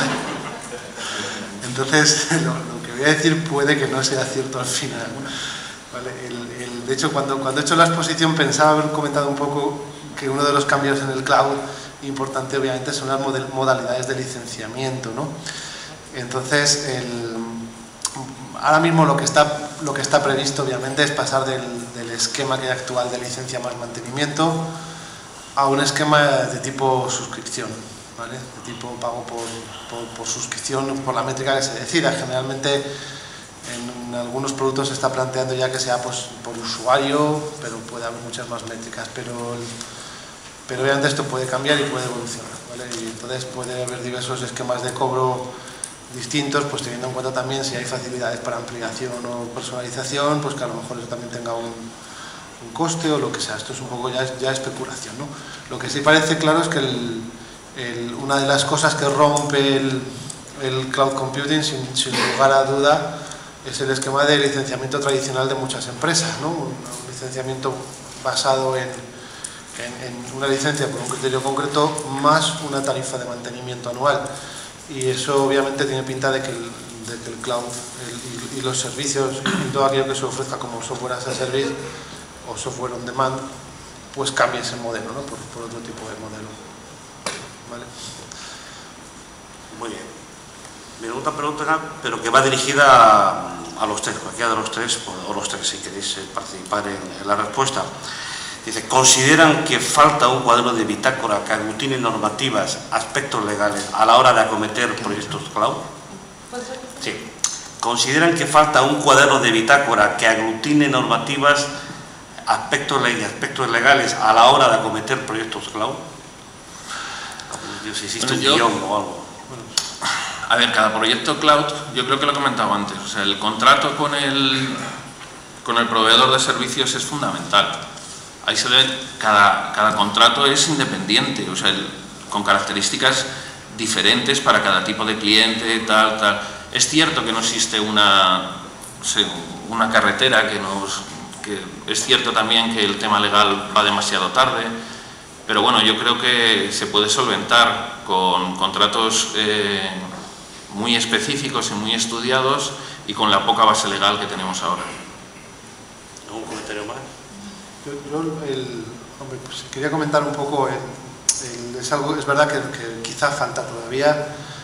Entonces, lo que voy a decir puede que no sea cierto al final, ¿vale? De hecho, cuando he hecho la exposición pensaba haber comentado un poco que uno de los cambios en el cloud importante, obviamente, son las modalidades de licenciamiento, ¿no? Entonces, ahora mismo lo que está previsto, obviamente, es pasar del esquema que hay actual de licencia más mantenimiento a un esquema de tipo suscripción, ¿vale? De tipo pago por suscripción, por la métrica que se decida. Generalmente, en en algunos productos se está planteando ya que sea pues, por usuario, pero puede haber muchas más métricas, pero obviamente esto puede cambiar y puede evolucionar, ¿vale? Y entonces puede haber diversos esquemas de cobro distintos, pues teniendo en cuenta también si hay facilidades para ampliación o personalización, pues que a lo mejor eso también tenga un coste o lo que sea. Esto es un poco ya especulación, ¿no? Lo que sí parece claro es que una de las cosas que rompe el cloud computing, sin lugar a duda, es el esquema de licenciamiento tradicional de muchas empresas, ¿no? Un licenciamiento basado en una licencia por un criterio concreto más una tarifa de mantenimiento anual. Y eso obviamente tiene pinta de que el cloud y los servicios y todo aquello que se ofrezca como software as a service o software on demand, pues cambie ese modelo, ¿no? por otro tipo de modelo. ¿Vale? Muy bien. Mi segunda pregunta, pero que va dirigida a los tres, cualquiera de los tres, o los tres si queréis participar en la respuesta. Dice, ¿consideran que falta un cuaderno de bitácora que aglutine normativas, aspectos legales a la hora de acometer proyectos cloud? Sí. ¿Consideran que falta un cuaderno de bitácora que aglutine normativas, aspectos legales a la hora de acometer proyectos cloud? Si existe un guión o algo. A ver, cada proyecto cloud, yo creo que lo he comentado antes, o sea, el contrato con el proveedor de servicios es fundamental. Ahí se ve, cada contrato es independiente, o sea, con características diferentes para cada tipo de cliente, tal. Es cierto que no existe una carretera que es cierto también que el tema legal va demasiado tarde, pero bueno, yo creo que se puede solventar con contratos muy específicos y muy estudiados y con la poca base legal que tenemos ahora. ¿Algún comentario más? Hombre, pues quería comentar un poco, es verdad que quizá falta todavía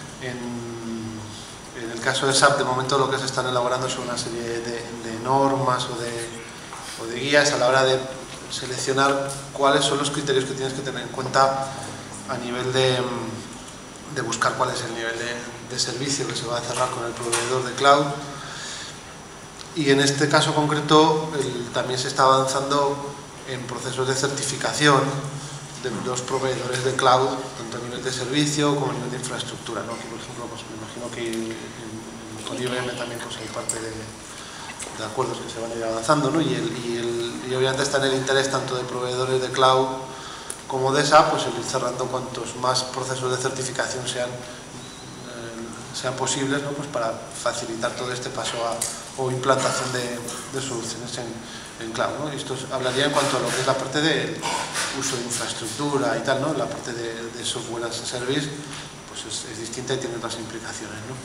en el caso de SAP. De momento lo que se están elaborando son una serie de normas o de guías a la hora de seleccionar cuáles son los criterios que tienes que tener en cuenta a nivel de buscar cuál es el nivel de servicio que se va a cerrar con el proveedor de cloud. Y en este caso concreto también se está avanzando en procesos de certificación de los proveedores de cloud, tanto a nivel de servicio como a nivel de infraestructura, ¿no? Aquí, por ejemplo, pues me imagino que con IBM también pues, hay parte de acuerdos que se van a ir avanzando, ¿no? Y obviamente está en el interés tanto de proveedores de cloud como de SAP, pues el ir cerrando cuantos más procesos de certificación sean posibles, ¿no? Pues para facilitar todo este paso o implantación de soluciones en cloud, ¿no? Y esto hablaría en cuanto a lo que es la parte del uso de infraestructura y tal, ¿no? La parte de software as a service pues es distinta y tiene otras implicaciones, ¿no?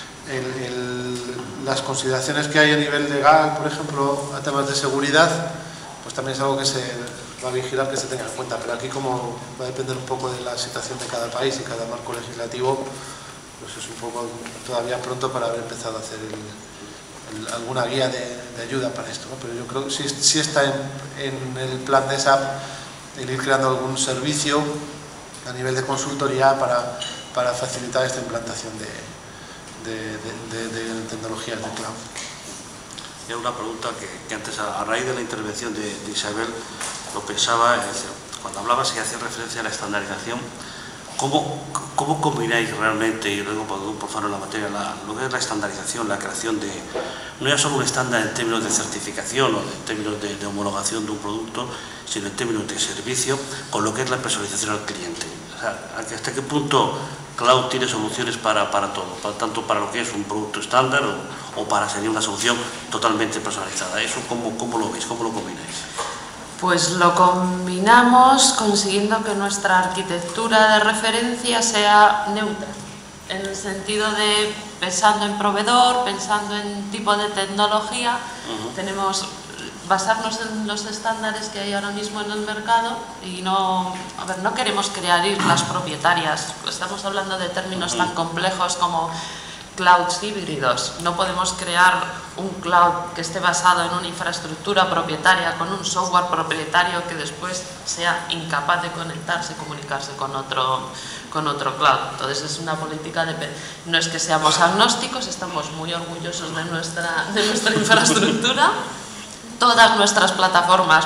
Las consideraciones que hay a nivel legal, por ejemplo, a temas de seguridad, pues también es algo que se va a vigilar, que se tenga en cuenta, pero aquí como va a depender un poco de la situación de cada país y cada marco legislativo, pues es un poco todavía pronto para haber empezado a hacer alguna guía de ayuda para esto, ¿no? Pero yo creo que sí está en el plan de SAP el ir creando algún servicio a nivel de consultoría para facilitar esta implantación de tecnologías de cloud. Y una pregunta que antes, a raíz de la intervención de Isabel, lo pensaba, cuando hablabas y hacías referencia a la estandarización, ¿cómo combináis realmente, y luego por favor en la materia, lo que es la estandarización, la creación de, no ya solo un estándar en términos de certificación o en términos de homologación de un producto, sino en términos de servicio, con lo que es la personalización al cliente? O sea, ¿hasta qué punto cloud tiene soluciones para todo, tanto para lo que es un producto estándar o para ser una solución totalmente personalizada? ¿Eso cómo lo veis? ¿Cómo lo combináis? Pues lo combinamos consiguiendo que nuestra arquitectura de referencia sea neutra, en el sentido de pensando en proveedor, pensando en tipo de tecnología, tenemos basarnos en los estándares que hay ahora mismo en el mercado y no queremos crear islas propietarias. Estamos hablando de términos tan complejos como clouds híbridos. No podemos crear un cloud que esté basado en una infraestructura propietaria, con un software propietario que después sea incapaz de conectarse, comunicarse con otro cloud. Entonces es una política no es que seamos agnósticos, estamos muy orgullosos de nuestra infraestructura. Todas nuestras plataformas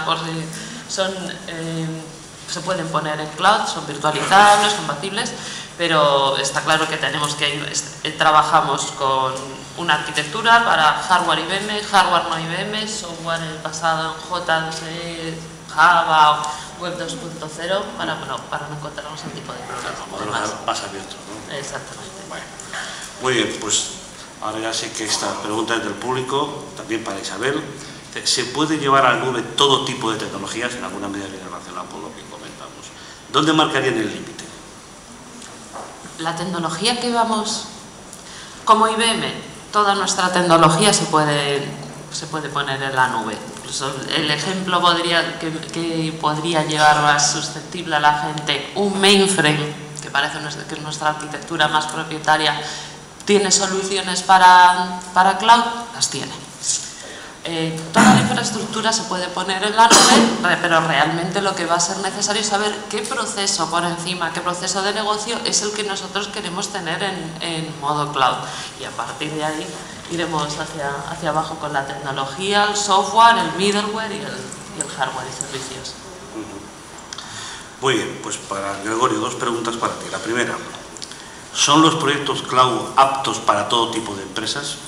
se pueden poner en cloud, son virtualizables, compatibles, pero está claro que trabajamos con una arquitectura para hardware IBM, hardware no IBM, software basado en JDBC, Java, Web 2.0, para no encontrarnos ese tipo de problemas. Más abiertos, ¿no? Exactamente. Bueno. Muy bien, pues ahora ya sé que esta pregunta es del público, también para Isabel. ¿Se puede llevar a la nube todo tipo de tecnologías, en alguna medida relacionada con lo que comentamos? ¿Dónde marcarían el límite? La tecnología que vamos, como IBM, toda nuestra tecnología se puede poner en la nube. Incluso el ejemplo que podría llevar más susceptible a la gente, un mainframe, que parece que es nuestra arquitectura más propietaria, ¿tiene soluciones para cloud? Las tiene. Toda la infraestructura se puede poner en la nube, pero realmente lo que va a ser necesario es saber qué proceso por encima, qué proceso de negocio es el que nosotros queremos tener en modo cloud. Y a partir de ahí iremos hacia abajo con la tecnología, el software, el middleware y el hardware y servicios. Muy bien, pues para Gregorio, dos preguntas para ti. La primera, ¿son los proyectos cloud aptos para todo tipo de empresas?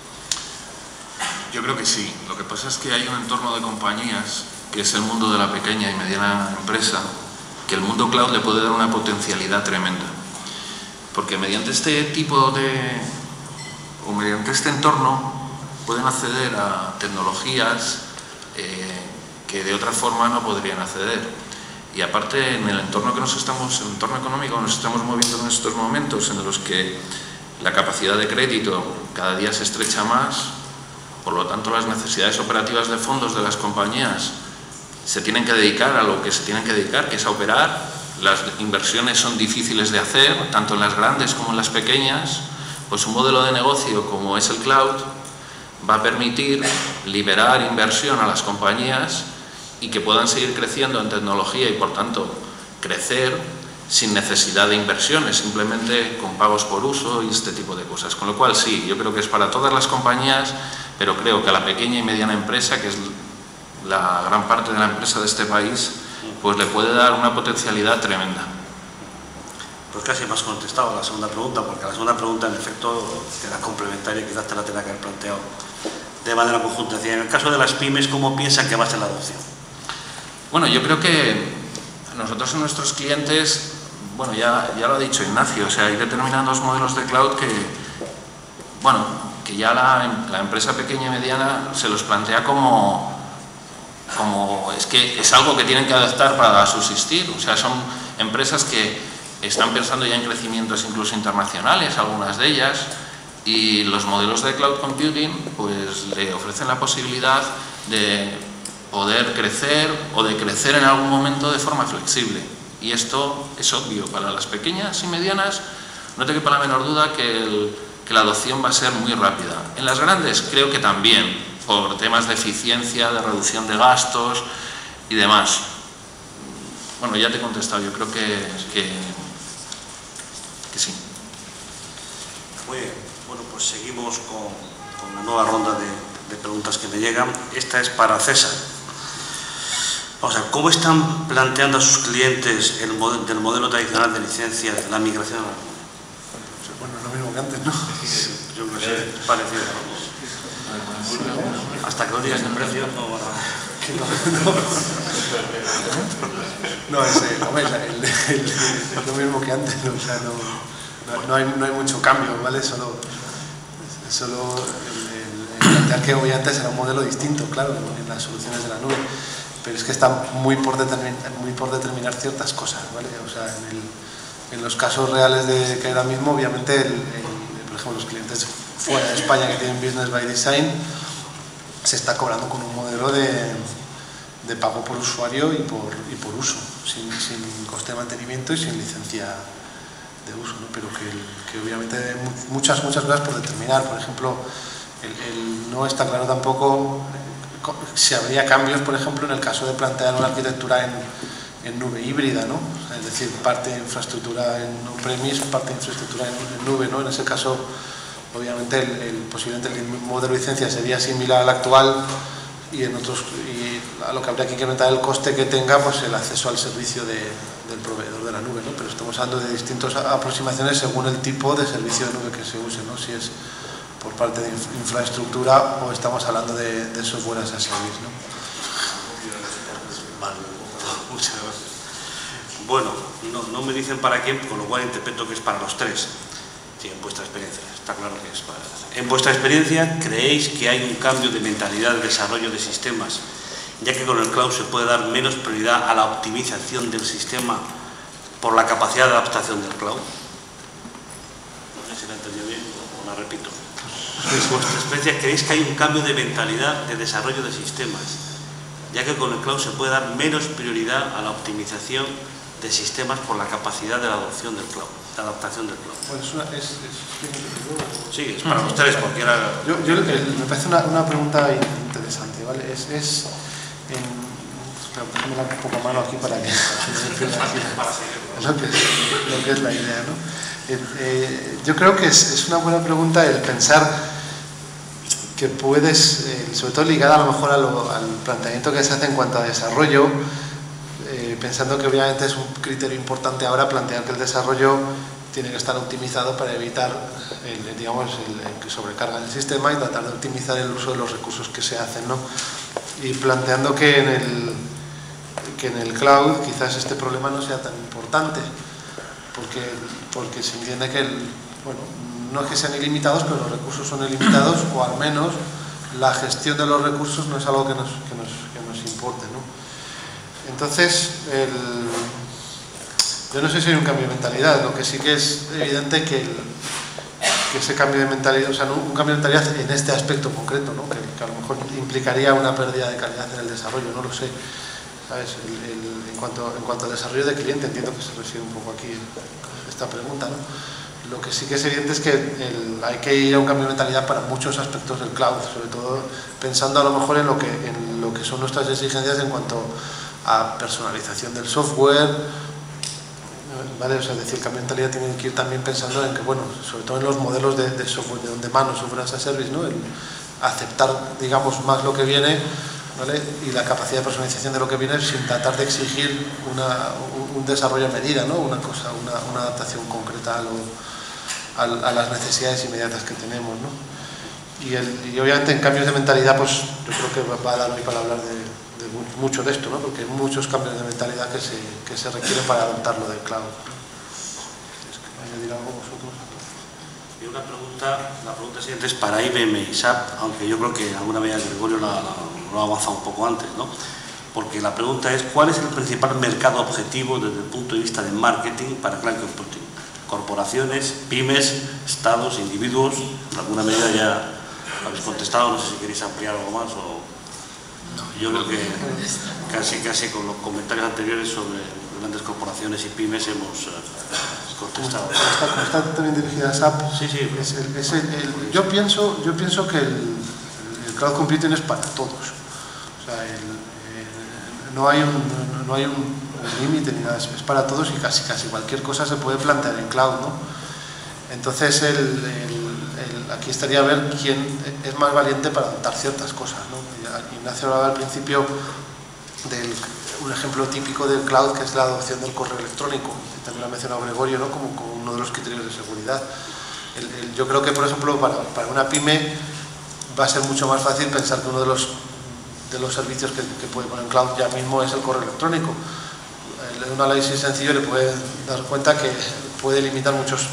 Yo creo que sí. Lo que pasa es que hay un entorno de compañías, que es el mundo de la pequeña y mediana empresa, que el mundo cloud le puede dar una potencialidad tremenda. Porque mediante este mediante este entorno pueden acceder a tecnologías que de otra forma no podrían acceder. Y aparte, en el entorno el entorno económico nos estamos moviendo en estos momentos, en los que la capacidad de crédito cada día se estrecha más. Por lo tanto, las necesidades operativas de fondos de las compañías se tienen que dedicar a lo que se tienen que dedicar, que es a operar. Las inversiones son difíciles de hacer, tanto en las grandes como en las pequeñas. Pues un modelo de negocio como es el cloud va a permitir liberar inversión a las compañías y que puedan seguir creciendo en tecnología y, por tanto, crecer sin necesidad de inversiones, simplemente con pagos por uso y este tipo de cosas. Con lo cual, sí, yo creo que es para todas las compañías, pero creo que a la pequeña y mediana empresa, que es la gran parte de la empresa de este país, pues le puede dar una potencialidad tremenda. Pues casi me has contestado la segunda pregunta, porque la segunda pregunta en efecto queda complementaria, quizás te la tenga que haber planteado de manera conjunta. En el caso de las pymes, ¿cómo piensan que va a ser la adopción? Bueno, yo creo que nosotros en nuestros clientes, bueno, ya lo ha dicho Ignacio, o sea, hay determinados modelos de cloud que ya la empresa pequeña y mediana se los plantea como es que es algo que tienen que adaptar para subsistir. O sea, son empresas que están pensando ya en crecimientos incluso internacionales, algunas de ellas, y los modelos de cloud computing pues le ofrecen la posibilidad de poder crecer o de crecer en algún momento de forma flexible. Y esto es obvio para las pequeñas y medianas. No te quepa la menor duda que la adopción va a ser muy rápida. En las grandes creo que también, por temas de eficiencia, de reducción de gastos y demás. Bueno, ya te he contestado, yo creo que sí. Muy bien, bueno, pues seguimos con una nueva ronda de preguntas que me llegan. Esta es para César. O sea, ¿cómo están planteando a sus clientes del modelo tradicional de licencias la migración a la nube? Bueno, lo mismo que antes, ¿no? Yo creo que sí, es parecido. Hasta que no digas el precio, no van a... No, es lo mismo que antes, ¿no? O sea, no hay mucho cambio, ¿vale? Solo el plantear que hoy antes era un modelo distinto, claro, en las soluciones de la nube, pero es que está muy por determinar ciertas cosas, ¿vale? O sea, en los casos reales que ahora mismo, obviamente, por ejemplo, los clientes fuera de España que tienen Business by Design, se está cobrando con un modelo de pago por usuario y por uso, sin coste de mantenimiento y sin licencia uso, ¿no? Pero que obviamente hay muchas cosas por determinar. Por ejemplo, no está claro tampoco si habría cambios, por ejemplo, en el caso de plantear una arquitectura en nube híbrida, ¿no? Es decir, parte de infraestructura en on-premise, parte de infraestructura en nube, ¿no? En ese caso, obviamente, posiblemente el modelo de licencia sería similar al actual, y a lo que habría que incrementar el coste que tenga, pues el acceso al servicio del proveedor de la nube, ¿no? Pero estamos hablando de distintas aproximaciones según el tipo de servicio de nube que se use, ¿no? Si es por parte de infraestructura o estamos hablando de software as a service, ¿no? Vale, muchas gracias. Bueno, no me dicen para quién, con lo cual interpreto que es para los tres. Sí, en vuestra experiencia, está claro que es para... En vuestra experiencia, ¿creéis que hay un cambio de mentalidad de desarrollo de sistemas, ya que con el cloud se puede dar menos prioridad a la optimización del sistema por la capacidad de adaptación del cloud? No sé si la he entendido bien o la repito. En vuestra experiencia, ¿creéis que hay un cambio de mentalidad de desarrollo de sistemas, ya que con el cloud se puede dar menos prioridad a la optimización de sistemas por la capacidad de la adopción del cloud, de adaptación del cloud? Pues Sí, es para los tres, porque era... me parece una pregunta interesante, ¿vale? Déjame un poco a mano aquí para que lo que es la idea, ¿no? Yo creo que es una buena pregunta el pensar que puedes, sobre todo ligada a lo mejor al planteamiento que se hace en cuanto a desarrollo, pensando que obviamente es un criterio importante ahora plantear que el desarrollo tiene que estar optimizado para evitar que sobrecarga el sistema y tratar de optimizar el uso de los recursos que se hacen, ¿no? Y planteando que en el cloud quizás este problema no sea tan importante, porque se entiende que no es que sean ilimitados, pero los recursos son ilimitados, o al menos la gestión de los recursos no es algo que nos importe, ¿no? Entonces, yo no sé si hay un cambio de mentalidad, lo que sí que es evidente que ese cambio de mentalidad, o sea, un cambio de mentalidad en este aspecto concreto, ¿no? que a lo mejor implicaría una pérdida de calidad en el desarrollo, no lo sé, ¿sabes? En cuanto al desarrollo de cliente, entiendo que se refiere un poco aquí esta pregunta, ¿no? Lo que sí que es evidente es que hay que ir a un cambio de mentalidad para muchos aspectos del cloud, sobre todo pensando a lo mejor en lo que son nuestras exigencias en cuanto a personalización del software, ¿vale? O sea, es decir, el cambio de mentalidad tiene que ir también pensando en que, bueno, sobre todo en los modelos de software de on demand, software as a service, ¿no? El aceptar, digamos, más lo que viene, ¿vale? Y la capacidad de personalización de lo que viene sin tratar de exigir un desarrollo a medida, ¿no? Una adaptación concreta a las necesidades inmediatas que tenemos, ¿no? Y obviamente en cambios de mentalidad, pues yo creo que va a dar hoy para hablar de mucho de esto, ¿no? Porque hay muchos cambios de mentalidad que se requieren para adoptarlo del cloud. ¿Añadir algo vosotros? Y la pregunta siguiente es para IBM y SAP, aunque yo creo que alguna vez Gregorio lo ha avanzado un poco antes, ¿no? Porque la pregunta es, ¿cuál es el principal mercado objetivo desde el punto de vista de marketing para cloud computing? Corporaciones, pymes, estados, individuos. En alguna medida ya habéis contestado, no sé si queréis ampliar algo más o... Yo creo que casi con los comentarios anteriores sobre grandes corporaciones y pymes hemos contestado. Está también dirigida a SAP. Sí. Yo pienso que el cloud computing es para todos. O sea, no hay un límite ni nada, es para todos y casi cualquier cosa se puede plantear en cloud, ¿no? Entonces aquí estaría a ver quién es más valiente para adoptar ciertas cosas, ¿no? Ignacio hablaba al principio de un ejemplo típico del cloud, que es la adopción del correo electrónico, también lo ha mencionado Gregorio, ¿no? como uno de los criterios de seguridad. Yo creo que, por ejemplo, para una pyme va a ser mucho más fácil pensar que uno de los servicios que puede poner en cloud ya mismo es el correo electrónico. Un análisis sencillo le puede dar cuenta que puede limitar muchos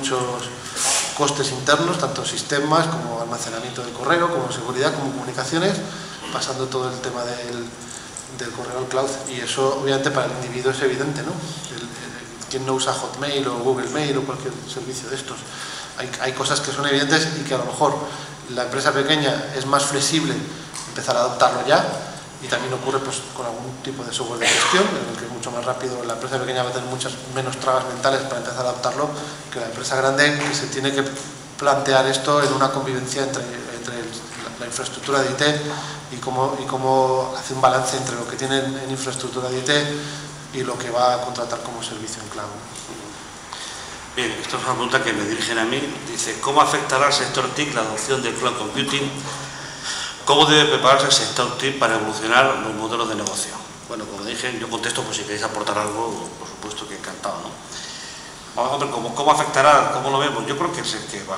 costes internos, tanto sistemas como almacenamiento del correo, como seguridad, como comunicaciones, pasando todo el tema del correo al cloud. Y eso obviamente para el individuo es evidente, ¿no? Quien no usa Hotmail o Google Mail o cualquier servicio de estos. Hay cosas que son evidentes y que a lo mejor la empresa pequeña es más flexible empezar a adoptarlo ya, Y también ocurre pues, con algún tipo de software de gestión, en el que es mucho más rápido. La empresa pequeña va a tener muchas menos trabas mentales para empezar a adaptarlo que la empresa grande, que se tiene que plantear esto en una convivencia entre la infraestructura de IT y cómo hace un balance entre lo que tiene en infraestructura de IT y lo que va a contratar como servicio en cloud. Bien, esta es una pregunta que me dirigen a mí. Dice, ¿cómo afectará al sector TIC la adopción del cloud computing? ¿Cómo debe prepararse el sector TIC para evolucionar los modelos de negocio? Bueno, como dije, yo contesto, pues si queréis aportar algo, por supuesto que encantado, ¿no? Vamos a ver, ¿cómo afectará? ¿Cómo lo vemos? Yo creo que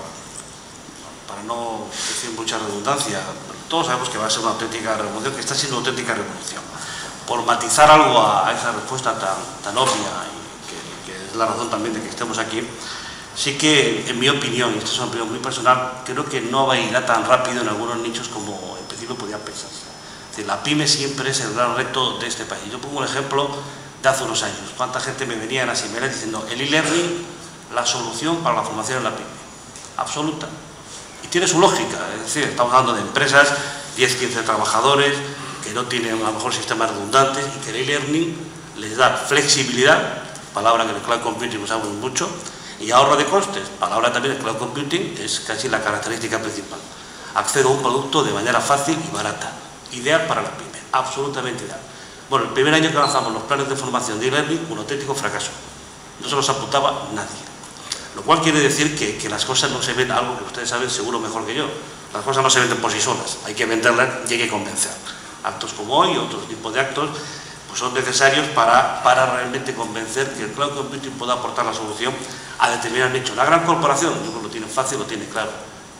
para no decir mucha redundancia, todos sabemos que va a ser una auténtica revolución, que está siendo una auténtica revolución. Por matizar algo a esa respuesta tan obvia, y que es la razón también de que estemos aquí, sí que, en mi opinión, y esto es una opinión muy personal, creo que no va a ir tan rápido en algunos nichos como en principio podía pensarse. Es decir, la PYME siempre es el gran reto de este país. Yo pongo un ejemplo de hace unos años. ¿Cuánta gente me venía en las emails diciendo el e-learning, la solución para la formación en la PYME? Absoluta. Y tiene su lógica. Es decir, estamos hablando de empresas, 10, 15 trabajadores, que no tienen a lo mejor sistemas redundantes y que el e-learning les da flexibilidad, palabra que en el cloud computing usamos mucho, y ahorro de costes, palabra también el cloud computing es casi la característica principal. Accedo a un producto de manera fácil y barata, ideal para la PYME, absolutamente ideal. Bueno, el primer año que lanzamos los planes de formación de e-learning, un auténtico fracaso. No se los apuntaba nadie. Lo cual quiere decir que las cosas no se ven, algo que ustedes saben seguro mejor que yo. Las cosas no se venden por sí solas, hay que venderlas y hay que convencer. Actos como hoy, otros tipos de actos, pues son necesarios para realmente convencer que el cloud computing pueda aportar la solución a determinado nicho. La gran corporación, yo creo que lo tiene fácil, lo tiene claro,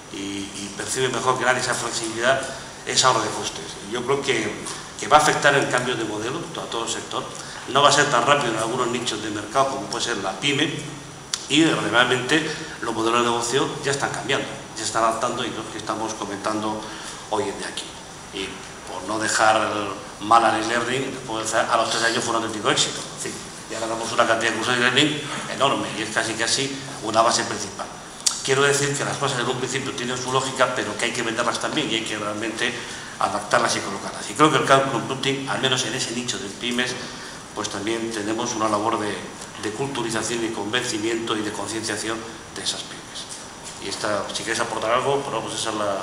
y percibe mejor que nadie esa flexibilidad, ese ahorro de costes. Yo creo que va a afectar el cambio de modelo a todo el sector. No va a ser tan rápido en algunos nichos de mercado como puede ser la PYME, y realmente los modelos de negocio ya están cambiando, ya están adaptando, y los que estamos comentando hoy en día aquí. Y por no dejar mal al e-learning, a los 3 años fue un auténtico éxito. En fin, ya ganamos una cantidad de cursos de e-learning enorme y es casi una base principal. Quiero decir que las cosas en un principio tienen su lógica, pero que hay que venderlas también y hay que realmente adaptarlas y colocarlas. Y creo que el cloud computing, al menos en ese nicho de pymes, pues también tenemos una labor de culturización y convencimiento y de concienciación de esas pymes. Y si queréis aportar algo, pues esa es la...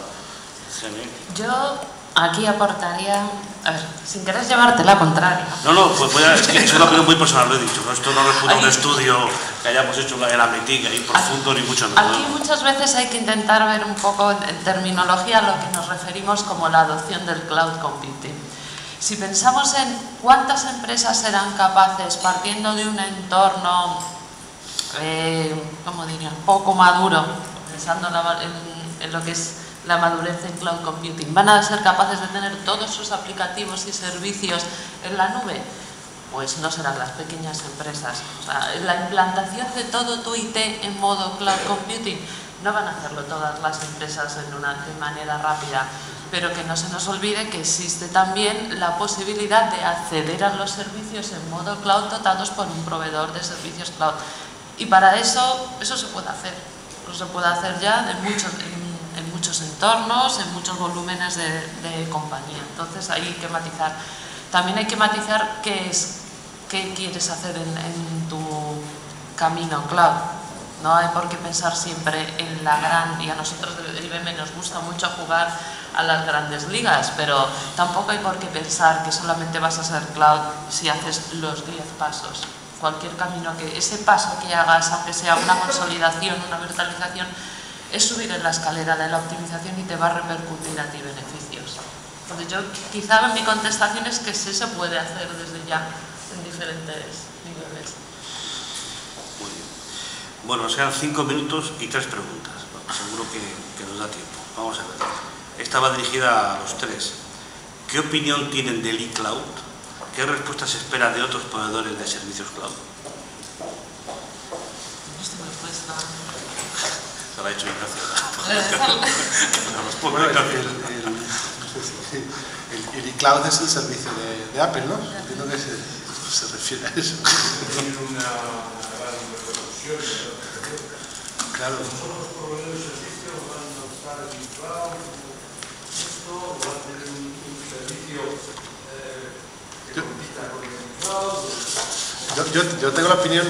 Yo aquí aportaría, a ver, sin querer llevarte la contraria. No, pues es una opinión muy personal, lo he dicho, ¿no? Esto no responde a un estudio que hayamos hecho en la METIC ahí profundo, ni mucho menos. Aquí muchas veces hay que intentar ver un poco en terminología a lo que nos referimos como la adopción del cloud computing. Si pensamos en cuántas empresas serán capaces, partiendo de un entorno, ¿cómo diría?, poco maduro, pensando en lo que es la madurez en cloud computing, ¿van a ser capaces de tener todos sus aplicativos y servicios en la nube? Pues no serán las pequeñas empresas. O sea, la implantación de todo tu IT en modo cloud computing no van a hacerlo todas las empresas de manera rápida, pero que no se nos olvide que existe también la posibilidad de acceder a los servicios en modo cloud dotados por un proveedor de servicios cloud. Y para eso se puede hacer. Eso se puede hacer ya en muchos entornos, en muchos volúmenes de compañía. Entonces hay que matizar. También hay que matizar qué quieres hacer en tu camino cloud. No hay por qué pensar siempre en la gran, y a nosotros de IBM nos gusta mucho jugar a las grandes ligas, pero tampoco hay por qué pensar que solamente vas a ser cloud si haces los 10 pasos. Cualquier camino, ese paso que hagas, aunque sea una consolidación, una virtualización, es subir en la escalera de la optimización y te va a repercutir a ti beneficios. Entonces yo quizá mi contestación es que sí se puede hacer desde ya en diferentes niveles. Muy bien. Bueno, nos quedan 5 minutos y 3 preguntas. Seguro que nos da tiempo. Vamos a ver. Esta va dirigida a los 3. ¿Qué opinión tienen del e-cloud? ¿Qué respuestas se espera de otros proveedores de servicios cloud? Se lo ha hecho Ignacio. El e-cloud es el servicio de Apple, ¿no? Entiendo que se refiere a eso. Tiene una gran repercusión. Claro. Los proveedores de servicios van a usar el cloud, esto va a tener un servicio Yo tengo la opinión...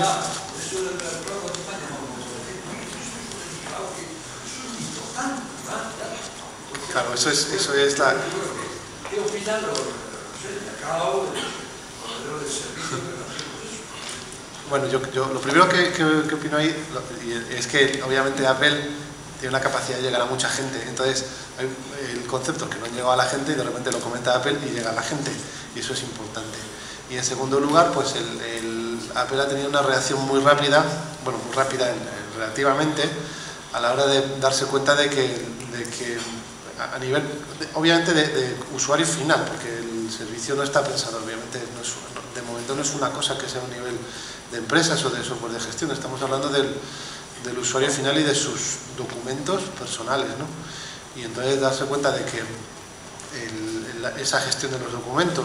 Claro, eso es la... ¿Qué opinan los mercados, los de servicios? Bueno, yo lo primero que opino ahí es que obviamente Apple tiene una capacidad de llegar a mucha gente. Entonces, hay el concepto que no ha llegado a la gente y de repente lo comenta Apple y llega a la gente. Y eso es importante. Y en segundo lugar, pues Apple ha tenido una reacción muy rápida, bueno, muy rápida relativamente, a la hora de darse cuenta de que a nivel, obviamente, de usuario final, porque el servicio no está pensado, obviamente, de momento no es una cosa que sea a un nivel de empresas o de software de gestión, estamos hablando del usuario final y de sus documentos personales, ¿no? Y entonces darse cuenta de que esa gestión de los documentos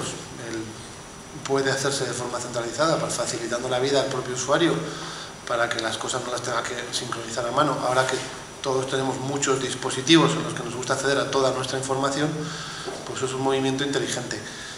puede hacerse de forma centralizada, facilitando la vida al propio usuario para que las cosas no las tenga que sincronizar a mano. Ahora que todos tenemos muchos dispositivos en los que nos gusta acceder a toda nuestra información, pues es un movimiento inteligente.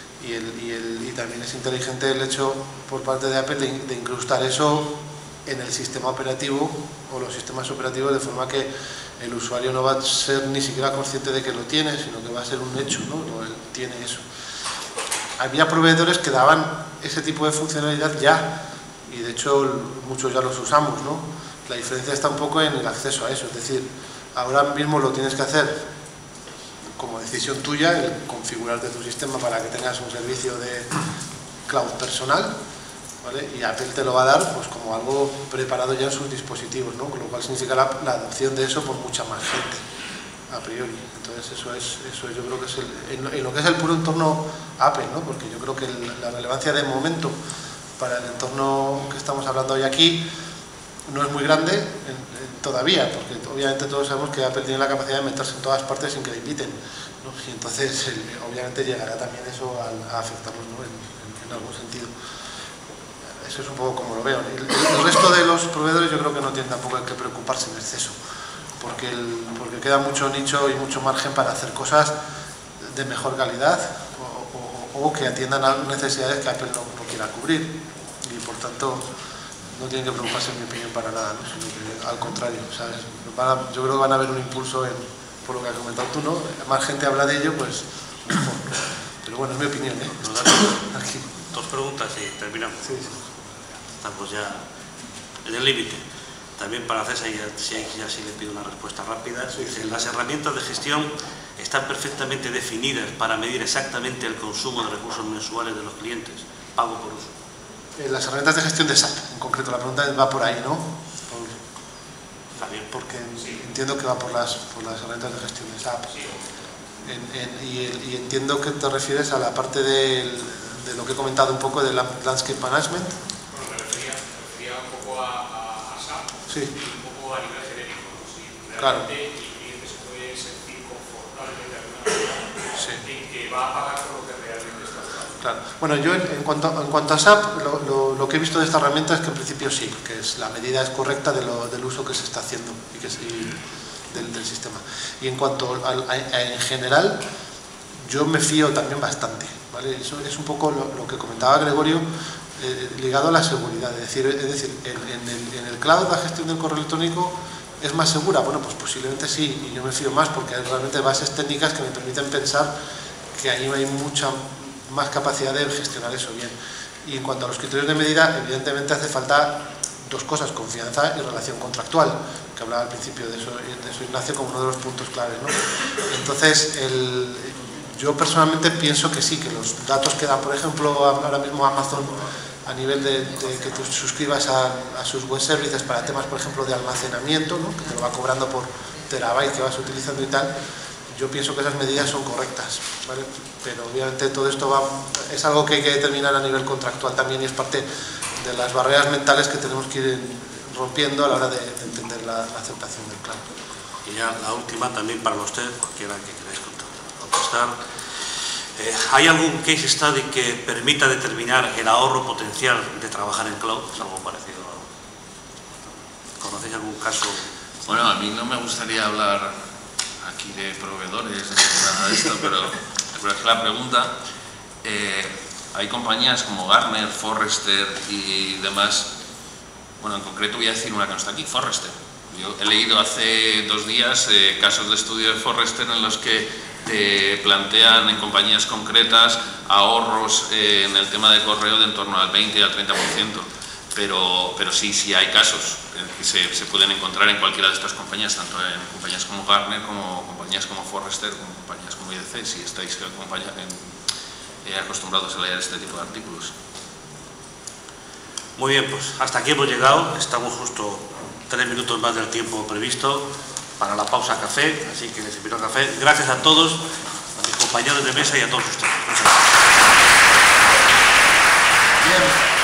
Y también es inteligente el hecho por parte de Apple de incrustar eso en el sistema operativo o los sistemas operativos, de forma que el usuario no va a ser ni siquiera consciente de que lo tiene, sino que va a ser un hecho, ¿no? Él tiene eso. Había proveedores que daban ese tipo de funcionalidad ya, y de hecho muchos ya los usamos, ¿no? La diferencia está un poco en el acceso a eso, es decir, ahora mismo lo tienes que hacer como decisión tuya, el configurarte tu sistema para que tengas un servicio de cloud personal, ¿vale? Y Apple te lo va a dar pues como algo preparado ya en sus dispositivos, ¿no? Con lo cual significa la adopción de eso por mucha más gente, a priori. Entonces eso yo creo que es en lo que es el puro entorno Apple, ¿no? Porque yo creo que la relevancia de momento para el entorno que estamos hablando hoy aquí no es muy grande todavía, porque obviamente todos sabemos que Apple tiene la capacidad de meterse en todas partes sin que le inviten, ¿no? Y entonces obviamente llegará también eso a afectarnos, ¿no? en algún sentido. Eso es un poco como lo veo. El resto de los proveedores yo creo que no tienen tampoco que preocuparse en exceso, porque queda mucho nicho y mucho margen para hacer cosas de mejor calidad o que atiendan a necesidades que Apple no quiera cubrir, y por tanto no tienen que preocuparse, en mi opinión, para nada, ¿no? Sino que al contrario, ¿sabes? Yo creo que van a haber un impulso por lo que has comentado tú, ¿no? Más gente habla de ello, pues mejor. Pero bueno, es mi opinión, ¿eh? Aquí. Dos preguntas y terminamos. Sí. Estamos ya en el límite. También para César, ya sí le pido una respuesta rápida. Sí. Las herramientas de gestión están perfectamente definidas para medir exactamente el consumo de recursos mensuales de los clientes, pago por uso. Las herramientas de gestión de SAP, en concreto, la pregunta va por ahí, ¿no? Está bien. Porque entiendo que va por las herramientas de gestión de SAP. Y entiendo que te refieres a la parte de lo que he comentado un poco del Landscape Management. Bueno, me refería un poco a SAP, Sí. y un poco a nivel genérico, ¿no? Si Claro. realmente el cliente se puede sentir confortable de alguna manera en que va a pagar por lo que realmente está pagando. Claro. Bueno, yo en cuanto a SAP, lo que he visto de esta herramienta es que en principio sí, que la medida es correcta del uso que se está haciendo del sistema. Y en cuanto en general, yo me fío también bastante, ¿vale? Eso es un poco lo que comentaba Gregorio, ligado a la seguridad. Es decir, en el cloud la gestión del correo electrónico es más segura. Bueno, pues posiblemente sí, y yo me fío más porque hay realmente bases técnicas que me permiten pensar que ahí hay mucha más capacidad de gestionar eso bien. Y en cuanto a los criterios de medida, evidentemente hace falta dos cosas: confianza y relación contractual, que hablaba al principio de eso Ignacio, como uno de los puntos claves, ¿no? Entonces, yo personalmente pienso que sí, que los datos que da, por ejemplo, ahora mismo Amazon a nivel de que tú suscribas a sus web services para temas, por ejemplo, de almacenamiento, ¿no? Que te lo va cobrando por terabyte que vas utilizando y tal. Yo pienso que esas medidas son correctas, ¿vale? Pero obviamente todo esto es algo que hay que determinar a nivel contractual también, y es parte de las barreras mentales que tenemos que ir rompiendo a la hora de entender la aceptación del cloud. Y ya la última también para usted, cualquiera que queráis contestar. ¿Hay algún case study que permita determinar el ahorro potencial de trabajar en cloud? ¿Es algo parecido? ¿Conocéis algún caso? Bueno, a mí no me gustaría hablar aquí de proveedores, ni nada de esto, pero es la pregunta. Hay compañías como Gartner, Forrester y demás. Bueno, en concreto voy a decir una que no está aquí, Forrester. Yo he leído hace 2 días casos de estudio de Forrester en los que te plantean en compañías concretas ahorros en el tema de correo de en torno al 20 y al 30%. Pero sí hay casos que se pueden encontrar en cualquiera de estas compañías, tanto en compañías como Gartner, como compañías como Forrester, como compañías como IDC, si estáis acostumbrados a leer este tipo de artículos. Muy bien, pues hasta aquí hemos llegado. Estamos justo 3 minutos más del tiempo previsto para la pausa café, así que les invito a café. Gracias a todos, a mis compañeros de mesa y a todos ustedes. Muchas gracias. Bien.